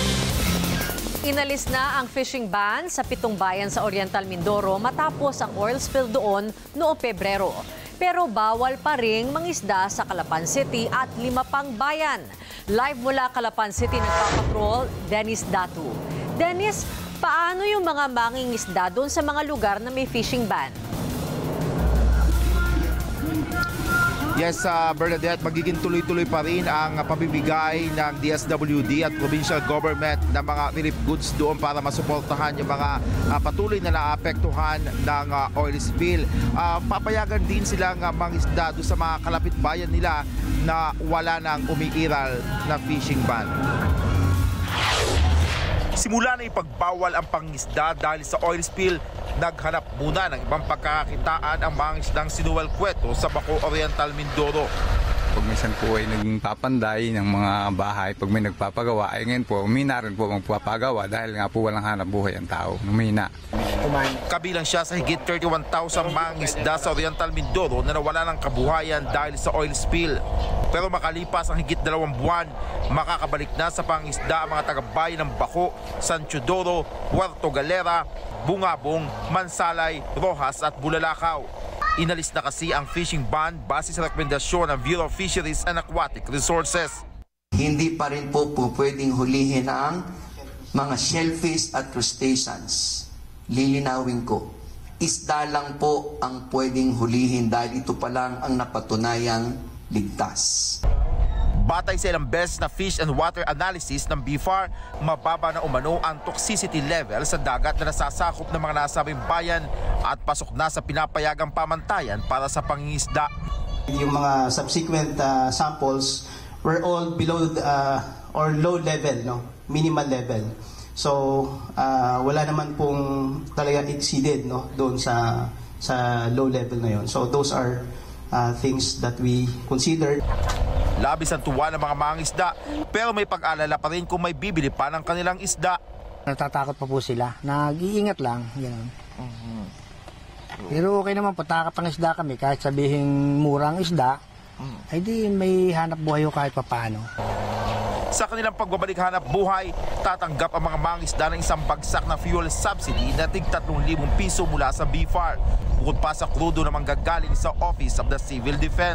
Inalis na ang fishing ban sa pitong bayan sa Oriental Mindoro matapos ang oil spill doon noong Pebrero. Pero bawal pa ring mangisda sa Calapan City at lima pang bayan. Live mula Calapan City nagpapatrol, Dennis Datu. Dennis, paano yung mga mangingisda doon sa mga lugar na may fishing ban? Yes, uh, Bernadette, magiging tuloy-tuloy pa rin ang pabibigay ng D S W D at provincial government ng mga relief goods doon para masuportahan yung mga uh, patuloy na naapektuhan ng uh, oil spill. Uh, papayagan din silang uh, mangisda doon sa mga kalapit bayan nila na wala nang umiiral na fishing ban. Simula na ipagbawal ang pangisda dahil sa oil spill, naghanap muna ng ibang pagkakakitaan ang mga isdang sinuwal kweto sa Baco Oriental Mindoro. Pag minsan po ay naging papanday ng mga bahay, pag may nagpapagawa, ay ngayon po, umina rin po magpapagawa dahil nga po walang hanap buhay ang tao. Umina. Kabilang siya sa higit thirty-one thousand mangisda sa Oriental Mindoro na nawala ng kabuhayan dahil sa oil spill. Pero makalipas ang higit dalawang buwan, makakabalik na sa pangisda ang mga taga-bayan ng Baco, San Teodoro, Puerto Galera, Bungabong, Mansalay, Rojas at Bulalakaw. Inalis na kasi ang fishing ban base sa rekomendasyon ng Bureau of Fisheries and Aquatic Resources. Hindi pa rin po, po pwedeng hulihin ang mga shellfish at crustaceans. Lilinawin ko, isda lang po ang pwedeng hulihin dahil ito pa lang ang napatunayang ligtas. Batay sa ilang beses na fish and water analysis ng B F A R, mababa na umano ang toxicity level sa dagat na nasasakop ng mga nasabing bayan at pasok na sa pinapayagang pamantayan para sa pangingisda. Yung mga subsequent uh, samples were all below uh, or low level, no? Minimal level. So uh, wala naman pong talaga exceeded, no, doon sa sa low level na yon. So those are uh, things that we considered. Labis ang tuwa ng mga mangisda, pero may pag-alala pa rin kung may bibili pa ng kanilang isda. Natatakot pa po sila, nag-iingat lang, gano'n. Uh-huh. Pero okay naman po, takot ang isda kami, kahit sabihin murang isda, uh-huh. ay di may hanap buhay o kahit papaano. Sa kanilang pagbabalik hanap buhay, tatanggap ang mga mangisda ng isang bagsak na fuel subsidy na tig tatlong libong piso mula sa B F A R. Bukod pa sa krudo na manggagaling sa Office of the Civil Defense.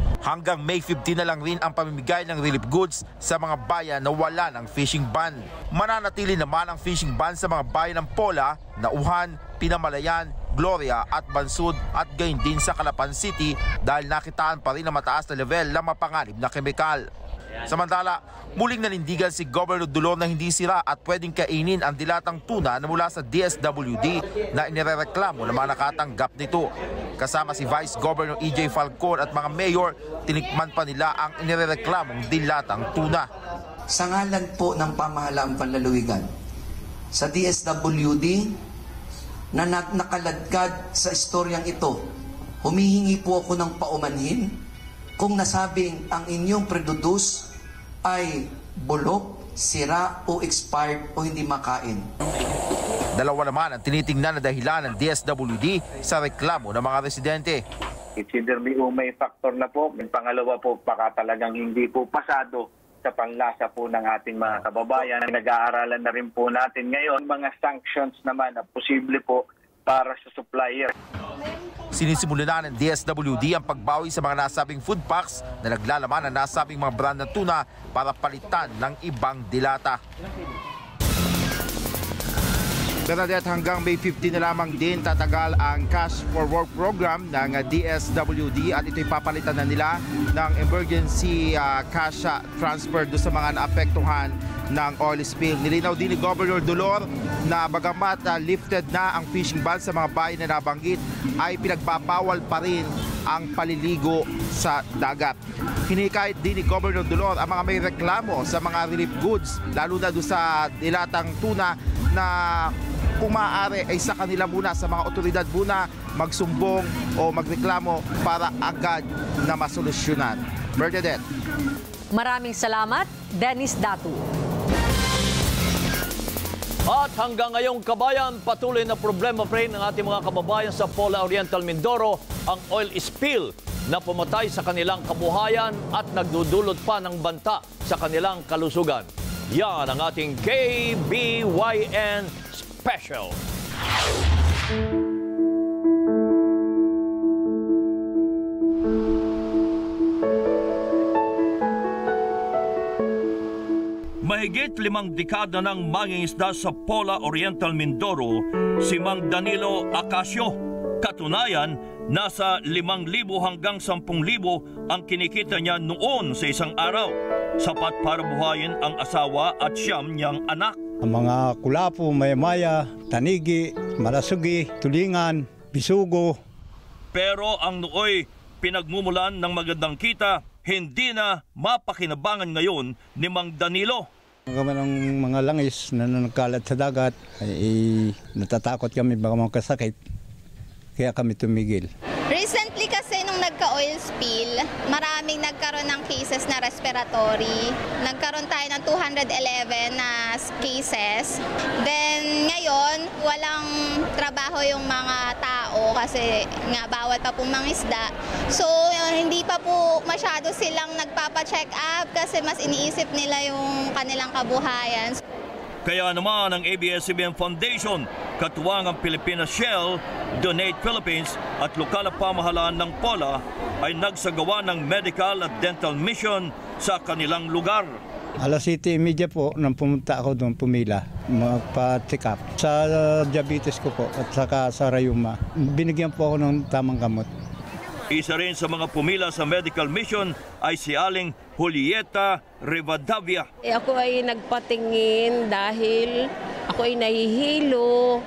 Hanggang May fifteenth na lang rin ang pamimigay ng relief goods sa mga bayan na wala ng fishing ban. Mananatili naman ang fishing ban sa mga bayan ng Pola, Nauhan, Pinamalayan, Gloria at Bansud at gayon din sa Calapan City dahil nakitaan pa rin ang mataas na level ng mapanganib na kemikal. Samantala, muling nanindigan si Governor Dulor na hindi sira at pwedeng kainin ang dilatang tuna na mula sa D S W D na inirereklamo ng mga nakatanggap nito. Kasama si Vice Governor E J Falcon at mga mayor, tinikman pa nila ang inirereklamong dilatang tuna. Sa ngalan po ng pamahalaang panlalawigan, sa D S W D na nakaladkad sa istoryang ito, humihingi po ako ng paumanhin kung nasabing ang inyong produce ay bulok, sira o expired o hindi makain. Dalawa naman ang tinitingnan na dahilan ng D S W D sa reklamo ng mga residente. It's either may umay factor na po. Pangalawa po, baka talagang hindi po pasado sa panglasa po ng ating mga kababayan. Nag-aaralan na rin po natin ngayon mga sanctions naman na posible po para sa supplier. Sinisimulan na ng D S W D ang pagbawi sa mga nasabing food packs na naglalaman ng nasabing mga brand ng tuna para palitan ng ibang dilata. Bernadette, hanggang May fifteenth na lamang din tatagal ang Cash for Work program ng D S W D at ito'y papalitan na nila ng emergency uh, cash transfer do sa mga naapektuhan ng oil spill. Nilinaw din ni Governor Dulor na bagamat uh, lifted na ang fishing ban sa mga bayan na nabanggit ay pinagbabawal pa rin ang paliligo sa dagat. Hinikayat din ni Governor Dulor ang mga may reklamo sa mga relief goods lalo na do sa dilatang tuna na kung maaari ay sa kanila muna, sa mga otoridad muna magsumbong o magreklamo para agad na masolusyonan. Bernadette. Maraming salamat, Dennis Datu. At hanggang ngayong kabayan, patuloy na problema pa rin ng ating mga kababayan sa Pola Oriental Mindoro ang oil spill na pumatay sa kanilang kabuhayan at nagdudulot pa ng banta sa kanilang kalusugan. Yan ang ating K B Y N Special. Mahigit limang dekada ng mangingisda sa Pola Oriental Mindoro, si Mang Danilo Acasio. Katunayan, nasa limang libo hanggang sampung libo ang kinikita niya noon sa isang araw. Sapat para buhayin ang asawa at siyam niyang anak. Ang mga kulapo, maya-maya, tanigi, malasugi, tulingan, bisugo. Pero ang nooy pinagmumulan ng magandang kita, hindi na mapakinabangan ngayon ni Mang Danilo. Kami ng mga langis na nagkalat sa dagat, ay natatakot kami baka makasakit. Kaya kami tumigil. Recently kasi nung nagka-oil spill, maraming nagkaroon ng cases na respiratory. Nagkaroon tayo ng two hundred eleven na cases. Then ngayon, walang trabaho yung mga tao kasi nga bawal pa pong mangisda. So hindi pa po masyado silang nagpapa-check up kasi mas iniisip nila yung kanilang kabuhayan. Kaya naman ang A B S C B N Foundation, katuwang ang Pilipinas Shell, Donate Philippines at lokal na pamahalaan ng Pola ay nagsagawa ng medical at dental mission sa kanilang lugar. Alas City media po nang pumunta ako doon pumila, magpa-check up sa diabetes ko po at saka sa rayuma. Binigyan po ako ng tamang gamot. Isa rin sa mga pumila sa medical mission ay si Aling Julieta Rivadavia. Eh, ako ay nagpatingin dahil ako ay nahihilo,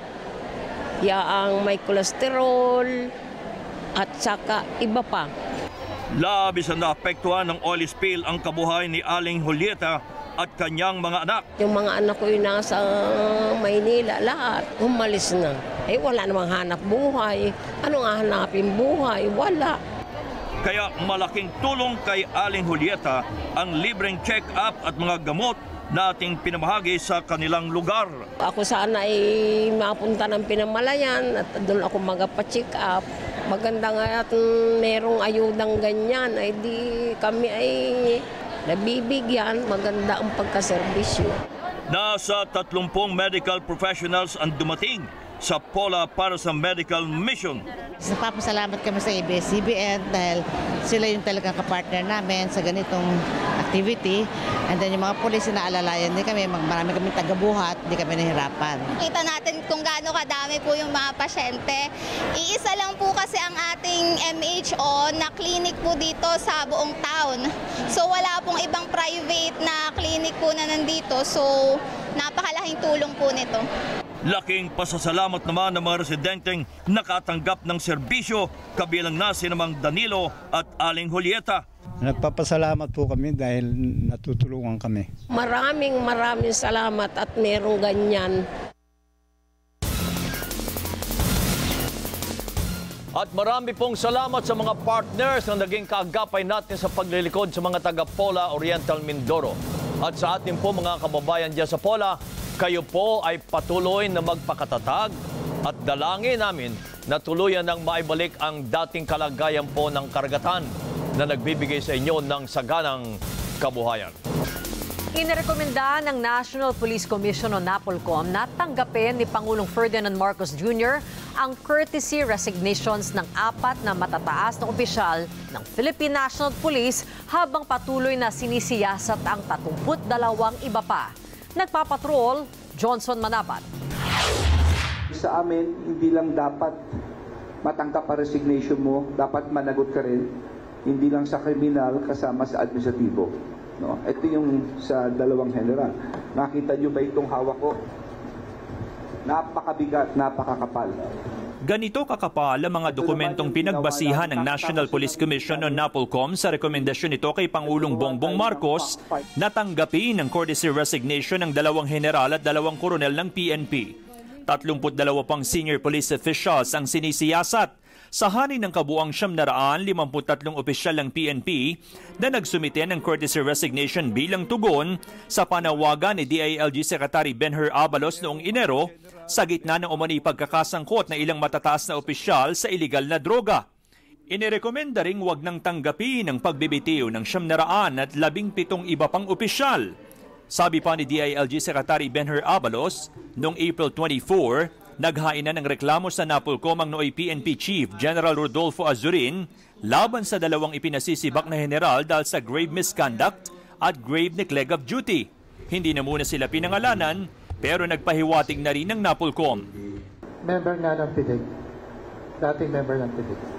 yaang may kolesterol at saka iba pa. Labis na naapektuhan ng oil spill ang kabuhay ni Aling Julieta at kanyang mga anak. Yung mga anak ko yung nasa Maynila, lahat umalis na. Eh wala namang hanap buhay. Ano nga hanapin buhay? Wala. Kaya malaking tulong kay Aling Julieta ang libreng check-up at mga gamot na ating pinamahagi sa kanilang lugar. Ako sana ay mapunta ng Pinamalayan at doon ako magpa-check up. Maganda nga at merong ayudang ganyan, ay di kami ay nabibigyan, maganda ang pagkaserbisyo. Nasa tatlumpung medical professionals ang dumating sa Pola para sa medical mission. Napapasalamat kami sa A B S C B N dahil sila yung talagang kapartner namin sa ganitong activity. And then yung mga pulis na alalayan din kami, marami kami tagabuhat, hindi kami nahirapan. Kita natin kung gaano kadami po yung mga pasyente. Iisa lang po kasi ang ating M H O na clinic po dito sa buong town. So wala pong ibang private na clinic po na nandito. So napakalaking tulong po nito. Laking pasasalamat naman ng mga residenteng nakatanggap ng serbisyo, kabilang na si namang Danilo at Aling Julieta. Nagpapasalamat po kami dahil natutulungan kami. Maraming maraming salamat at merong ganyan. At marami pong salamat sa mga partners na naging kaagapay natin sa paglilikod sa mga taga Pola Oriental Mindoro. At sa ating po mga kababayan dyan sa Pola, kayo po ay patuloy na magpakatatag at dalangin namin na tuluyan ng maibalik ang dating kalagayan po ng karagatan na nagbibigay sa inyo ng saganang kabuhayan. Inirekomenda ng National Police Commission o NAPOLCOM na tanggapin ni Pangulong Ferdinand Marcos Junior ang courtesy resignations ng apat na matataas na opisyal ng Philippine National Police habang patuloy na sinisiyasat ang tatlumput dalawang iba pa. Nagpapatrol, Johnson Manabat. Sa amin, hindi lang dapat matanggap ang resignation mo, dapat managot ka rin, hindi lang sa kriminal kasama sa administratibo. No? Ito yung sa dalawang general. Nakita nyo ba itong hawak ko? Napakabigat, napakakapal. Ganito kakapal ang mga dokumentong pinagbasihan ng National Police Commission o NAPOLCOM sa rekomendasyon nito kay Pangulong Bongbong Marcos na tanggapin ang courtesy resignation ng dalawang general at dalawang koronel ng P N P. tatlumput dalawa pang senior police officials ang sinisiyasat sa hanin ng kabuang siyam na raan limamput tatlong opisyal ng P N P na nagsumite ng courtesy resignation bilang tugon sa panawagan ni D I L G Secretary Benher Abalos noong Enero sa gitna ng umano'y pagkakasangkot na ilang matataas na opisyal sa iligal na droga. Inirekomenda ring wag nang tanggapin ang pagbibitiw ng siyam na raan at labing pitong iba pang opisyal. Sabi pa ni D I L G Secretary Benher Abalos, noong April twenty-fourth, naghain na ng reklamo sa NAPOLCOM ang nooy P N P Chief General Rodolfo Azurin laban sa dalawang ipinasisibak na general dahil sa grave misconduct at grave neglect of duty. Hindi na muna sila pinangalanan pero nagpahiwatig na rin ng NAPOLCOM. Member nga ng P D I G. Dating member ng P D I G.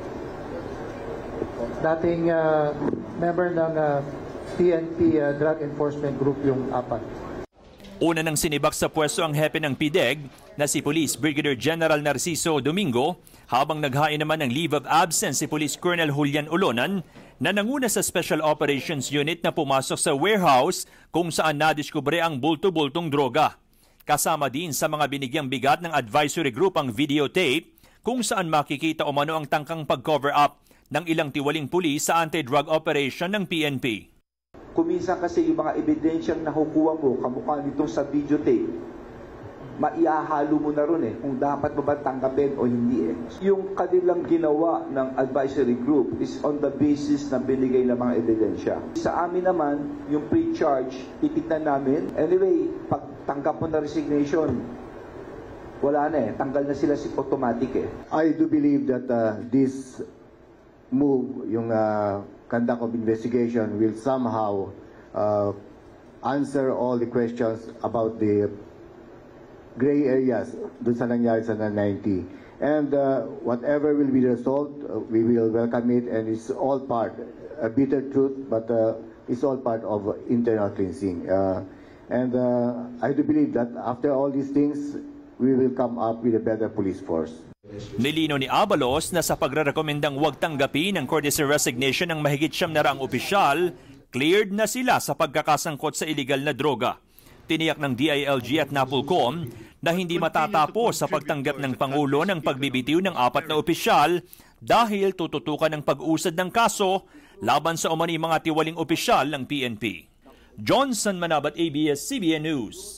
Dating uh, member ng uh, P N P uh, Drug Enforcement Group yung apat. Una nang sinibak sa pwesto ang hepe ng P D E G na si Police Brigadier General Narciso Domingo habang naghain naman ng leave of absence si Police Colonel Julian Olonan na nanguna sa Special Operations Unit na pumasok sa warehouse kung saan nadiskubre ang bulto-bultong droga. Kasama din sa mga binigyang bigat ng advisory group ang videotape kung saan makikita umano ang tangkang pag-cover up ng ilang tiwaling pulis sa anti-drug operation ng P N P. Kuminsan kasi yung mga ebidensyang nakukuha mo, kamukha nitong sa videotape, maiahalo mo na ron eh, kung dapat ba tanggapin o hindi eh. Yung kanilang ginawa ng advisory group is on the basis na binigay ng mga ebidensya. Sa amin naman, yung pre-charge, titignan namin. Anyway, pag tanggap mo na resignation, wala na eh, tanggal na sila si automatic eh. I do believe that uh, this move, yung uh, conduct of investigation will somehow uh, answer all the questions about the gray areas dun sa nangyari sa ninety. And uh, whatever will be the result, uh, we will welcome it, and it's all part, a bitter truth, but uh, it's all part of internal cleansing. Uh, and uh, I do believe that after all these things, we will come up with a better police force. Nilino ni Abalos na sa pagrerekomendang huwag tanggapin ang courtesy resignation ng mahigit siyam na raang opisyal, cleared na sila sa pagkakasangkot sa iligal na droga. Tiniyak ng D I L G at NAPOLCOM na hindi matatapos sa pagtanggap ng Pangulo ng pagbibitiw ng apat na opisyal dahil tututukan ng pag-usad ng kaso laban sa umano'y mga tiwaling opisyal ng P N P. Johnson Manabat, A B S C B N News.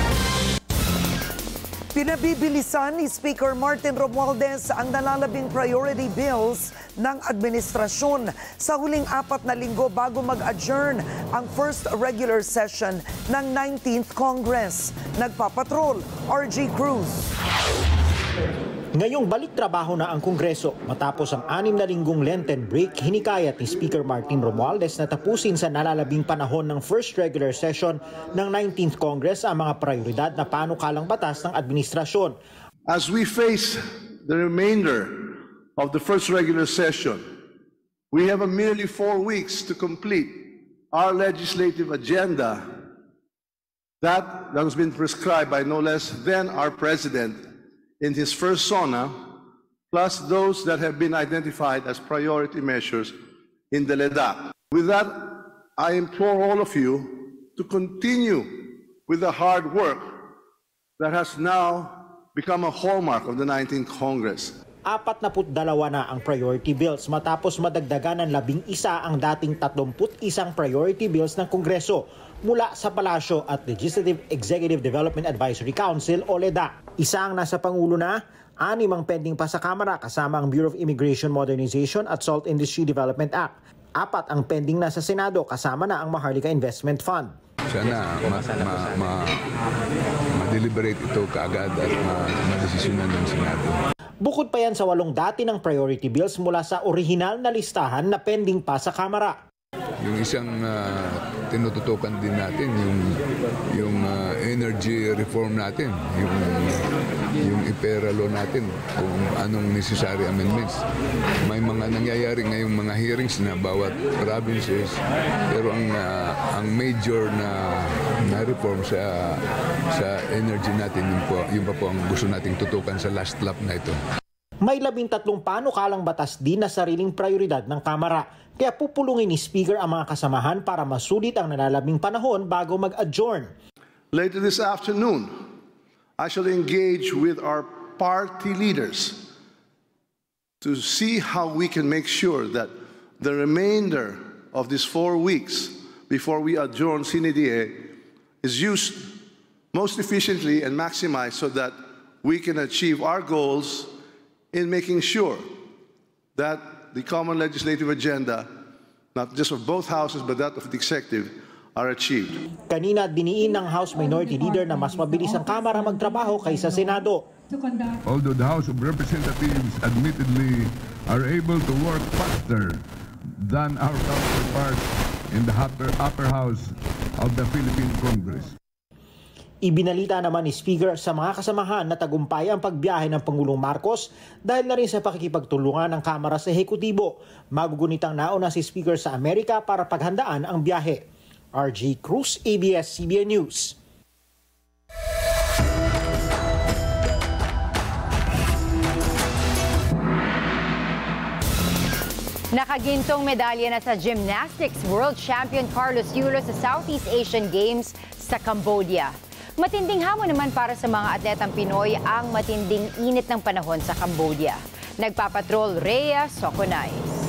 Pinabibilisan ni Speaker Martin Romualdez ang nalalabing priority bills ng administrasyon sa huling apat na linggo bago mag-adjourn ang first regular session ng nineteenth Congress. Nagpapatrol, R G Cruz. Ngayong balik trabaho na ang Kongreso matapos ang anim na linggong Lenten break, hinikayat ni Speaker Martin Romualdez na tapusin sa nalalabing panahon ng first regular session ng nineteenth Congress ang mga prioridad na panukalang batas ng administrasyon. As we face the remainder of the first regular session, we have a merely four weeks to complete our legislative agenda that, that has been prescribed by no less than our President in his first SONA, plus those that have been identified as priority measures in the L E D A C. With that, I implore all of you to continue with the hard work that has now become a hallmark of the nineteenth Congress. Apat na put dalawa na ang priority bills matapos madagdagan ng labing isa ang dating tatlumput isang priority bills ng Kongreso mula sa Palasyo at Legislative Executive Development Advisory Council o L E D A C. Isa ang nasa Pangulo na, anim ang pending pa sa Kamara kasama ang Bureau of Immigration Modernization at Salt Industry Development Act. Apat ang pending na sa Senado kasama na ang Maharlika Investment Fund. Sana ma-deliberate ma, ma, ma ito kaagad at ma-desisyonan ng Senado. Bukod pa yan sa walong dati ng priority bills mula sa orihinal na listahan na pending pa sa Kamara. Yung isang uh, tinututukan din natin, yung, yung uh, energy reform natin, yung, yung I P E R A law natin, kung anong necessary amendments. May mga nangyayari ngayong mga hearings na bawat provinces, pero ang, uh, ang major na, na reform sa, sa energy natin, yung, po, yung pa po ang gusto nating tutukan sa last lap na ito. May labing tatlong panukalang batas din na sariling prioridad ng Kamara. Kaya pupulungin ni Speaker ang mga kasamahan para masulit ang nalalabing panahon bago mag-adjourn. Later this afternoon, I shall engage with our party leaders to see how we can make sure that the remainder of these four weeks before we adjourn sine die is used most efficiently and maximized so that we can achieve our goals in making sure that the common legislative agenda, not just of both houses but that of the executive, are achieved. Kanina diniin ng House Minority Leader na mas mabilis ang Kamara magtrabaho kaysa Senado. Although the House of Representatives admittedly are able to work faster than our counterparts in the upper, upper house of the Philippine Congress. Ibinalita naman ni Speaker sa mga kasamahan na tagumpay ang pagbiyahe ng Pangulong Marcos dahil na rin sa pakikipagtulungan ng Kamara sa Ehekutibo. Magugunitang nauna si Speaker sa Amerika para paghandaan ang biyahe. R G Cruz, A B S C B N News. Nakagintong medalya na sa gymnastics world champion Carlos Yulo sa Southeast Asian Games sa Cambodia. Matinding hamon naman para sa mga atletang Pinoy ang matinding init ng panahon sa Cambodia. Nagpapatrol Rhea Soconais.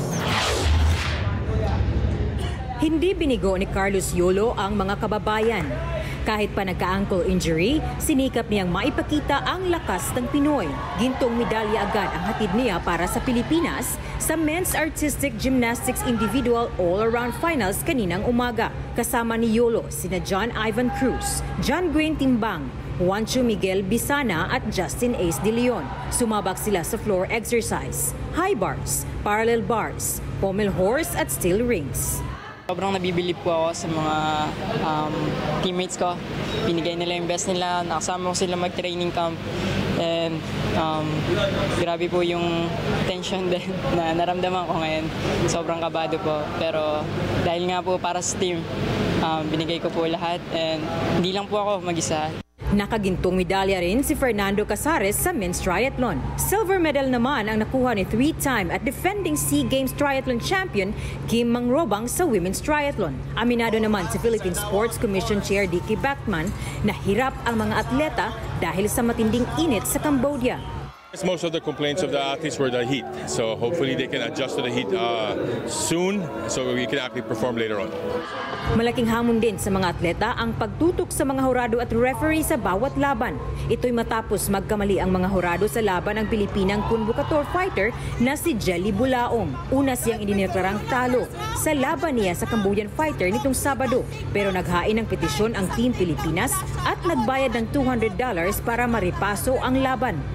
Hindi binigo ni Carlos Yulo ang mga kababayan. Kahit pa nagka-ankle injury, sinikap niyang maipakita ang lakas ng Pinoy. Gintong medalya agad ang hatid niya para sa Pilipinas sa Men's Artistic Gymnastics Individual All-Around Finals kaninang umaga. Kasama ni Yulo sina John Ivan Cruz, John Gwen Timbang, Juancho Miguel Bisana at Justin Ace De Leon. Sumabak sila sa floor exercise, high bars, parallel bars, pommel horse at steel rings. Sobrang nabibilib po ako sa mga um, teammates ko. Binigay nila yung best nila. Nakasama ko sila mag-training camp. And um, grabe po yung tension din na naramdaman ko ngayon. Sobrang kabado po. Pero dahil nga po para sa team, um, binigay ko po lahat. And hindi lang po ako mag-isa. Nakagintong medalya rin si Fernando Casares sa men's triathlon. Silver medal naman ang nakuha ni three-time at defending SEA Games triathlon champion Kim Mangrobang sa women's triathlon. Aminado naman si Philippine Sports Commission Chair Dicky Bachman na hirap ang mga atleta dahil sa matinding init sa Cambodia. Most of the complaints of the athletes were the heat, so hopefully they can adjust to the heat uh, soon so we can actually perform later on. Malaking hamon din sa mga atleta ang pagtutok sa mga hurado at referee sa bawat laban. Ito'y matapos magkamali ang mga hurado sa laban ng Pilipinang Convocator fighter na si Jelly Bulaong. Una siyang idineklarang talo sa laban niya sa Cambodian fighter nitong Sabado, pero naghain ng petisyon ang Team Pilipinas at nagbayad ng two hundred dollars para maripaso ang laban.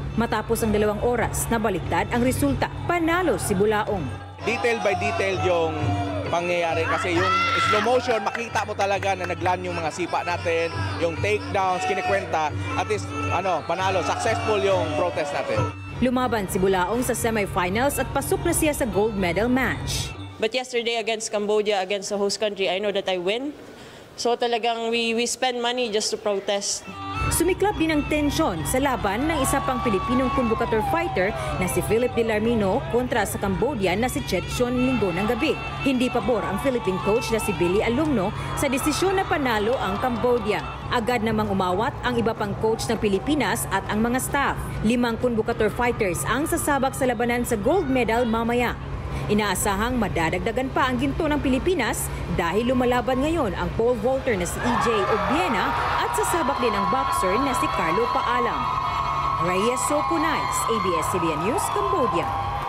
Matapos ang dalawang oras, nabaliktad ang resulta. Panalo si Bulaong. Detail by detail yung pangyayari kasi yung slow motion, makita mo talaga na naglan yung mga sipa natin, yung takedowns, kinikwenta, at least ano, panalo, successful yung protest natin. Lumaban si Bulaong sa semifinals at pasok na siya sa gold medal match. But yesterday against Cambodia, against the host country, I know that I win. So talagang we, we spend money just to protest. Sumiklap din ang tensyon sa laban ng isa pang Pilipinong convocator fighter na si Philip Villarmino kontra sa Cambodian na si Chetchon linggo ng gabi. Hindi pabor ang Philippine coach na si Billy Alumno sa desisyon na panalo ang Cambodia. Agad namang umawat ang iba pang coach ng Pilipinas at ang mga staff. Limang convocator fighters ang sasabak sa labanan sa gold medal mamaya. Inaasahang madadagdagan pa ang ginto ng Pilipinas dahil lumalaban ngayon ang pole vaulter na si E J Obiena at sasabak din ang boxer na si Carlo Paalam. Reyes Sokunais, A B S C B N News, Cambodia.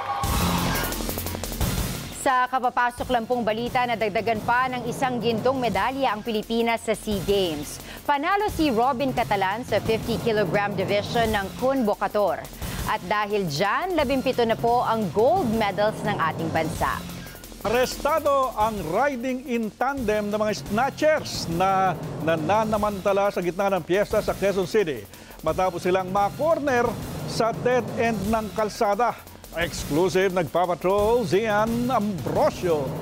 Sa kapapasok lang pong balita, nadagdagan pa ng isang gintong medalya ang Pilipinas sa SEA Games. Panalo si Robin Catalan sa fifty kilogram division ng convocator. At dahil dyan, labimpito na po ang gold medals ng ating bansa. Arestado ang riding in tandem ng mga snatchers na nananamantala sa gitna ng piyesta sa Quezon City. Matapos silang ma-corner sa dead end ng kalsada. Exclusive nagpapatrol, Zian Ambrosio.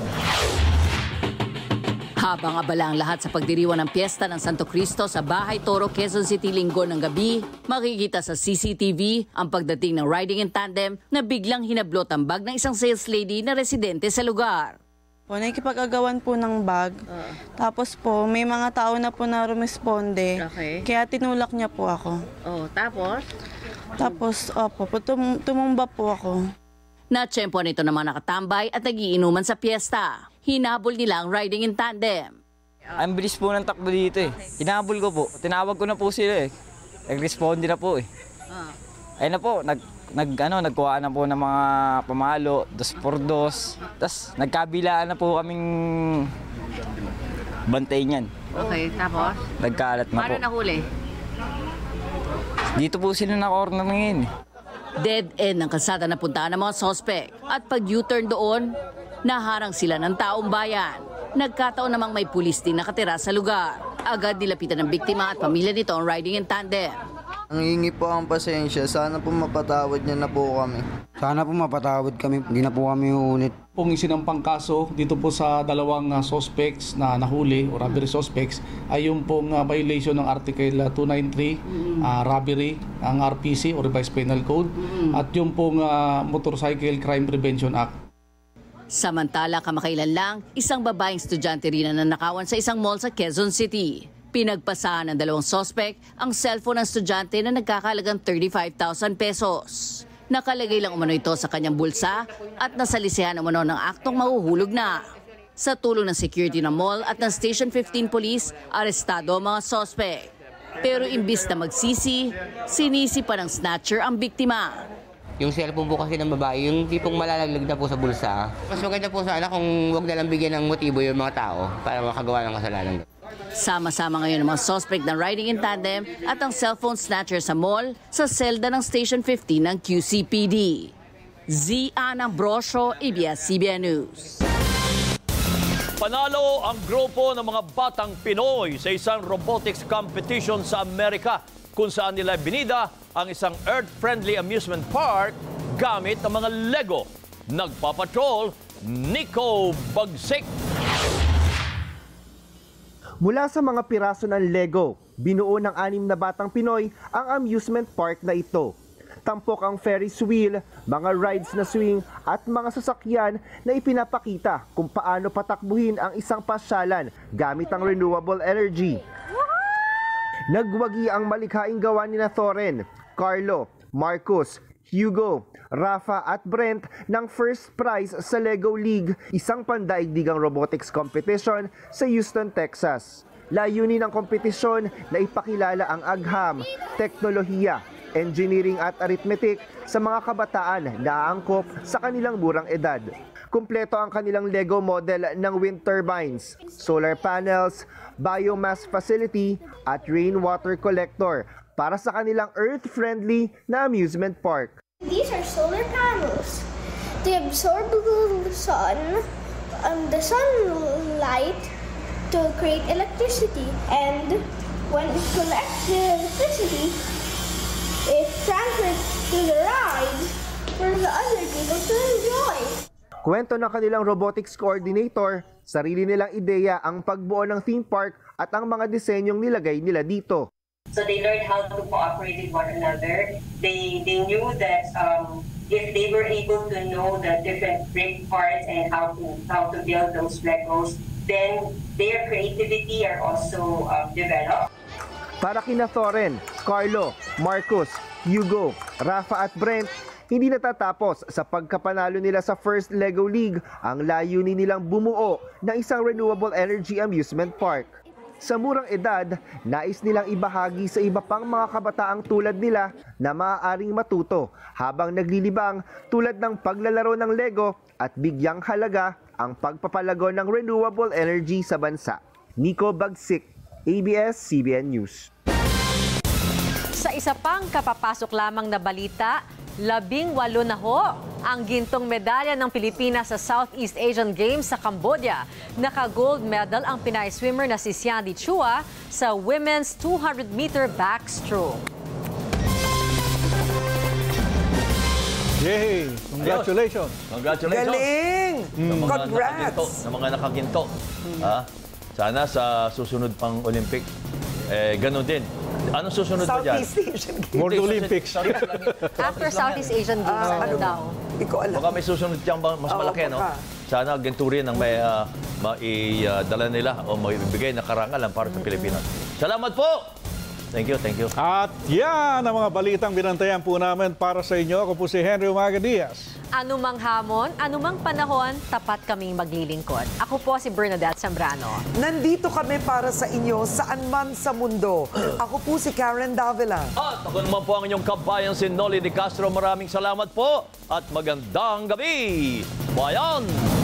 Habang abala ang lahat sa pagdiriwang ng piyesta ng Santo Cristo sa Bahay Toro, Quezon City linggo ng gabi, makikita sa C C T V ang pagdating ng riding in tandem na biglang hinablot ang bag ng isang sales lady na residente sa lugar. Po, nakikipag-agawan po ng bag. Uh. Tapos po, may mga tao na po na rumisponde. Okay. Kaya tinulak niya po ako. Oh, tapos? Tapos, opo, po, tum tumumba po ako. Natsyempo nito ng mga nakatambay at nagiinuman sa piyesta. Hinabol nila ang riding in tandem. Ang bilis po ng takbo dito eh. Hinabol ko po. Tinawag ko na po sila eh. Nag-responde na po eh. Ah. Ayun na po, nag, nag, ano, nagkuha na po ng mga pamalo, dos por dos. Tapos nagkabilaan na po kaming bantay niyan. Okay, tapos? Nagkalat na Paano po. nahuli? Dito po sila na-corner ngayon eh. Dead end ng kalsada na puntaan ng mga sospek. At pag U-turn doon, naharang sila ng taong bayan. Nagkataon namang may pulis din nakatira sa lugar. Agad nilapitan ng biktima at pamilya nito ang riding in tandem. Ang hingi po ang pasensya. Sana po mapatawad niya na po kami. Sana po mapatawad kami. Hindi na po kami uulit. Pong isinampang kaso dito po sa dalawang uh, suspects na nahuli o robbery suspects ay yung pong uh, violation ng Article two ninety-three, mm-hmm. uh, robbery, ang R P C o Revised Penal Code, mm-hmm. at yung pong uh, Motorcycle Crime Prevention Act. Samantala, kamakailan lang, isang babaeng estudyante rin na nanakawan sa isang mall sa Quezon City. Pinagpasahan ng dalawang suspect ang cellphone ng estudyante na nagkakalagang thirty-five thousand pesos. Nakalagay lang umano ito sa kanyang bulsa at nasalisihan umano ng aktong mahuhulog na. Sa tulong ng security ng mall at ng Station fifteen Police, arestado ang mga suspect. Pero imbis na magsisi, sinisi pa ng snatcher ang biktima. Yung cellphone po kasi ng babae, yung tipong malalaglag na po sa bulsa. Mas maganda po sana kung wag na lang bigyan ng motibo yung mga tao para makagawa ng kasalanan. Sama-sama ngayon ang mga suspect ng riding in tandem at ang cellphone snatcher sa mall sa selda ng Station fifteen ng Q C P D. Zian Ambrosio, A B S C B N News. Panalo ang grupo ng mga batang Pinoy sa isang robotics competition sa Amerika kung saan nila binida ang isang earth-friendly amusement park gamit ang mga Lego. Nagpapatrol, Nico Bagsik. Mula sa mga piraso ng Lego, binuo ng anim na batang Pinoy ang amusement park na ito. Tampok ang Ferris wheel, mga rides na swing at mga sasakyan na ipinapakita kung paano patakbuhin ang isang pasyalan gamit ang renewable energy. Nagwagi ang malikhaing gawa ni na Thoren, Carlo, Marcos, Hugo, Rafa at Brent ng first prize sa Lego League, isang pandaigdigang robotics competition sa Houston, Texas. Layunin ng kompetisyon na ipakilala ang agham, teknolohiya, engineering at arithmetic sa mga kabataan na aangkop sa kanilang murang edad. Kumpleto ang kanilang Lego model ng wind turbines, solar panels, biomass facility at rainwater collector para sa kanilang earth-friendly na amusement park. These are solar panels. They absorb the sun, um, the sunlight to create electricity, and when it collects the electricity, it transfers to the rides for the other people to enjoy. Kwento ng kanilang robotics coordinator, sarili nilang ideya ang pagbuo ng theme park at ang mga disenyong nilagay nila dito. So they learned how to cooperate with one another. They they knew that um, if they were able to know the different brick parts and how to how to build those Legos, then their creativity are also um, developed. Para kina Thoren, Carlo, Marcus, Hugo, Rafa at Brent, hindi natatapos sa pagkapanalo nila sa First Lego League ang layunin nilang bumuo ng isang renewable energy amusement park. Sa murang edad, nais nilang ibahagi sa iba pang mga kabataang tulad nila na maaaring matuto habang naglilibang tulad ng paglalaro ng Lego at bigyang halaga ang pagpapalago ng renewable energy sa bansa. Nico Bagsik, A B S C B N News. Sa isa pang kapapasok lamang na balita, labing walo na ho ang gintong medalya ng Pilipinas sa Southeast Asian Games sa Cambodia. Naka-gold medal ang Pinay swimmer na si Siandi Chua sa women's two hundred meter backstroke. Yay! Congratulations! Congratulations! Galing! Mm. Congrats! Sa mga nakaginto. Mm. Ha? Sana sa susunod pang Olympic, eh, ganun din. Anong susunod pa dyan? Southeast Asian Games. More Olympics. After Southeast Asian Games, Ah, ano daw? Hindi ko alam. Baka may susunod diyang mas Oo, malaki, no? baka. Sana ganito rin ang may uh, maidala nila o maibigay na karangalan para sa Pilipinas. Salamat po! Thank you, thank you. At yan ang mga balitang binantayan po namin para sa inyo. Ako po si Henry Umaga Diaz. Anumang hamon, anumang panahon, tapat kaming maglilingkod. Ako po si Bernadette Zambrano. Nandito kami para sa inyo saan man sa mundo. Ako po si Karen Davila. At ako naman po ang inyong kabayan si Noli de Castro. Maraming salamat po at magandang gabi. Bayan!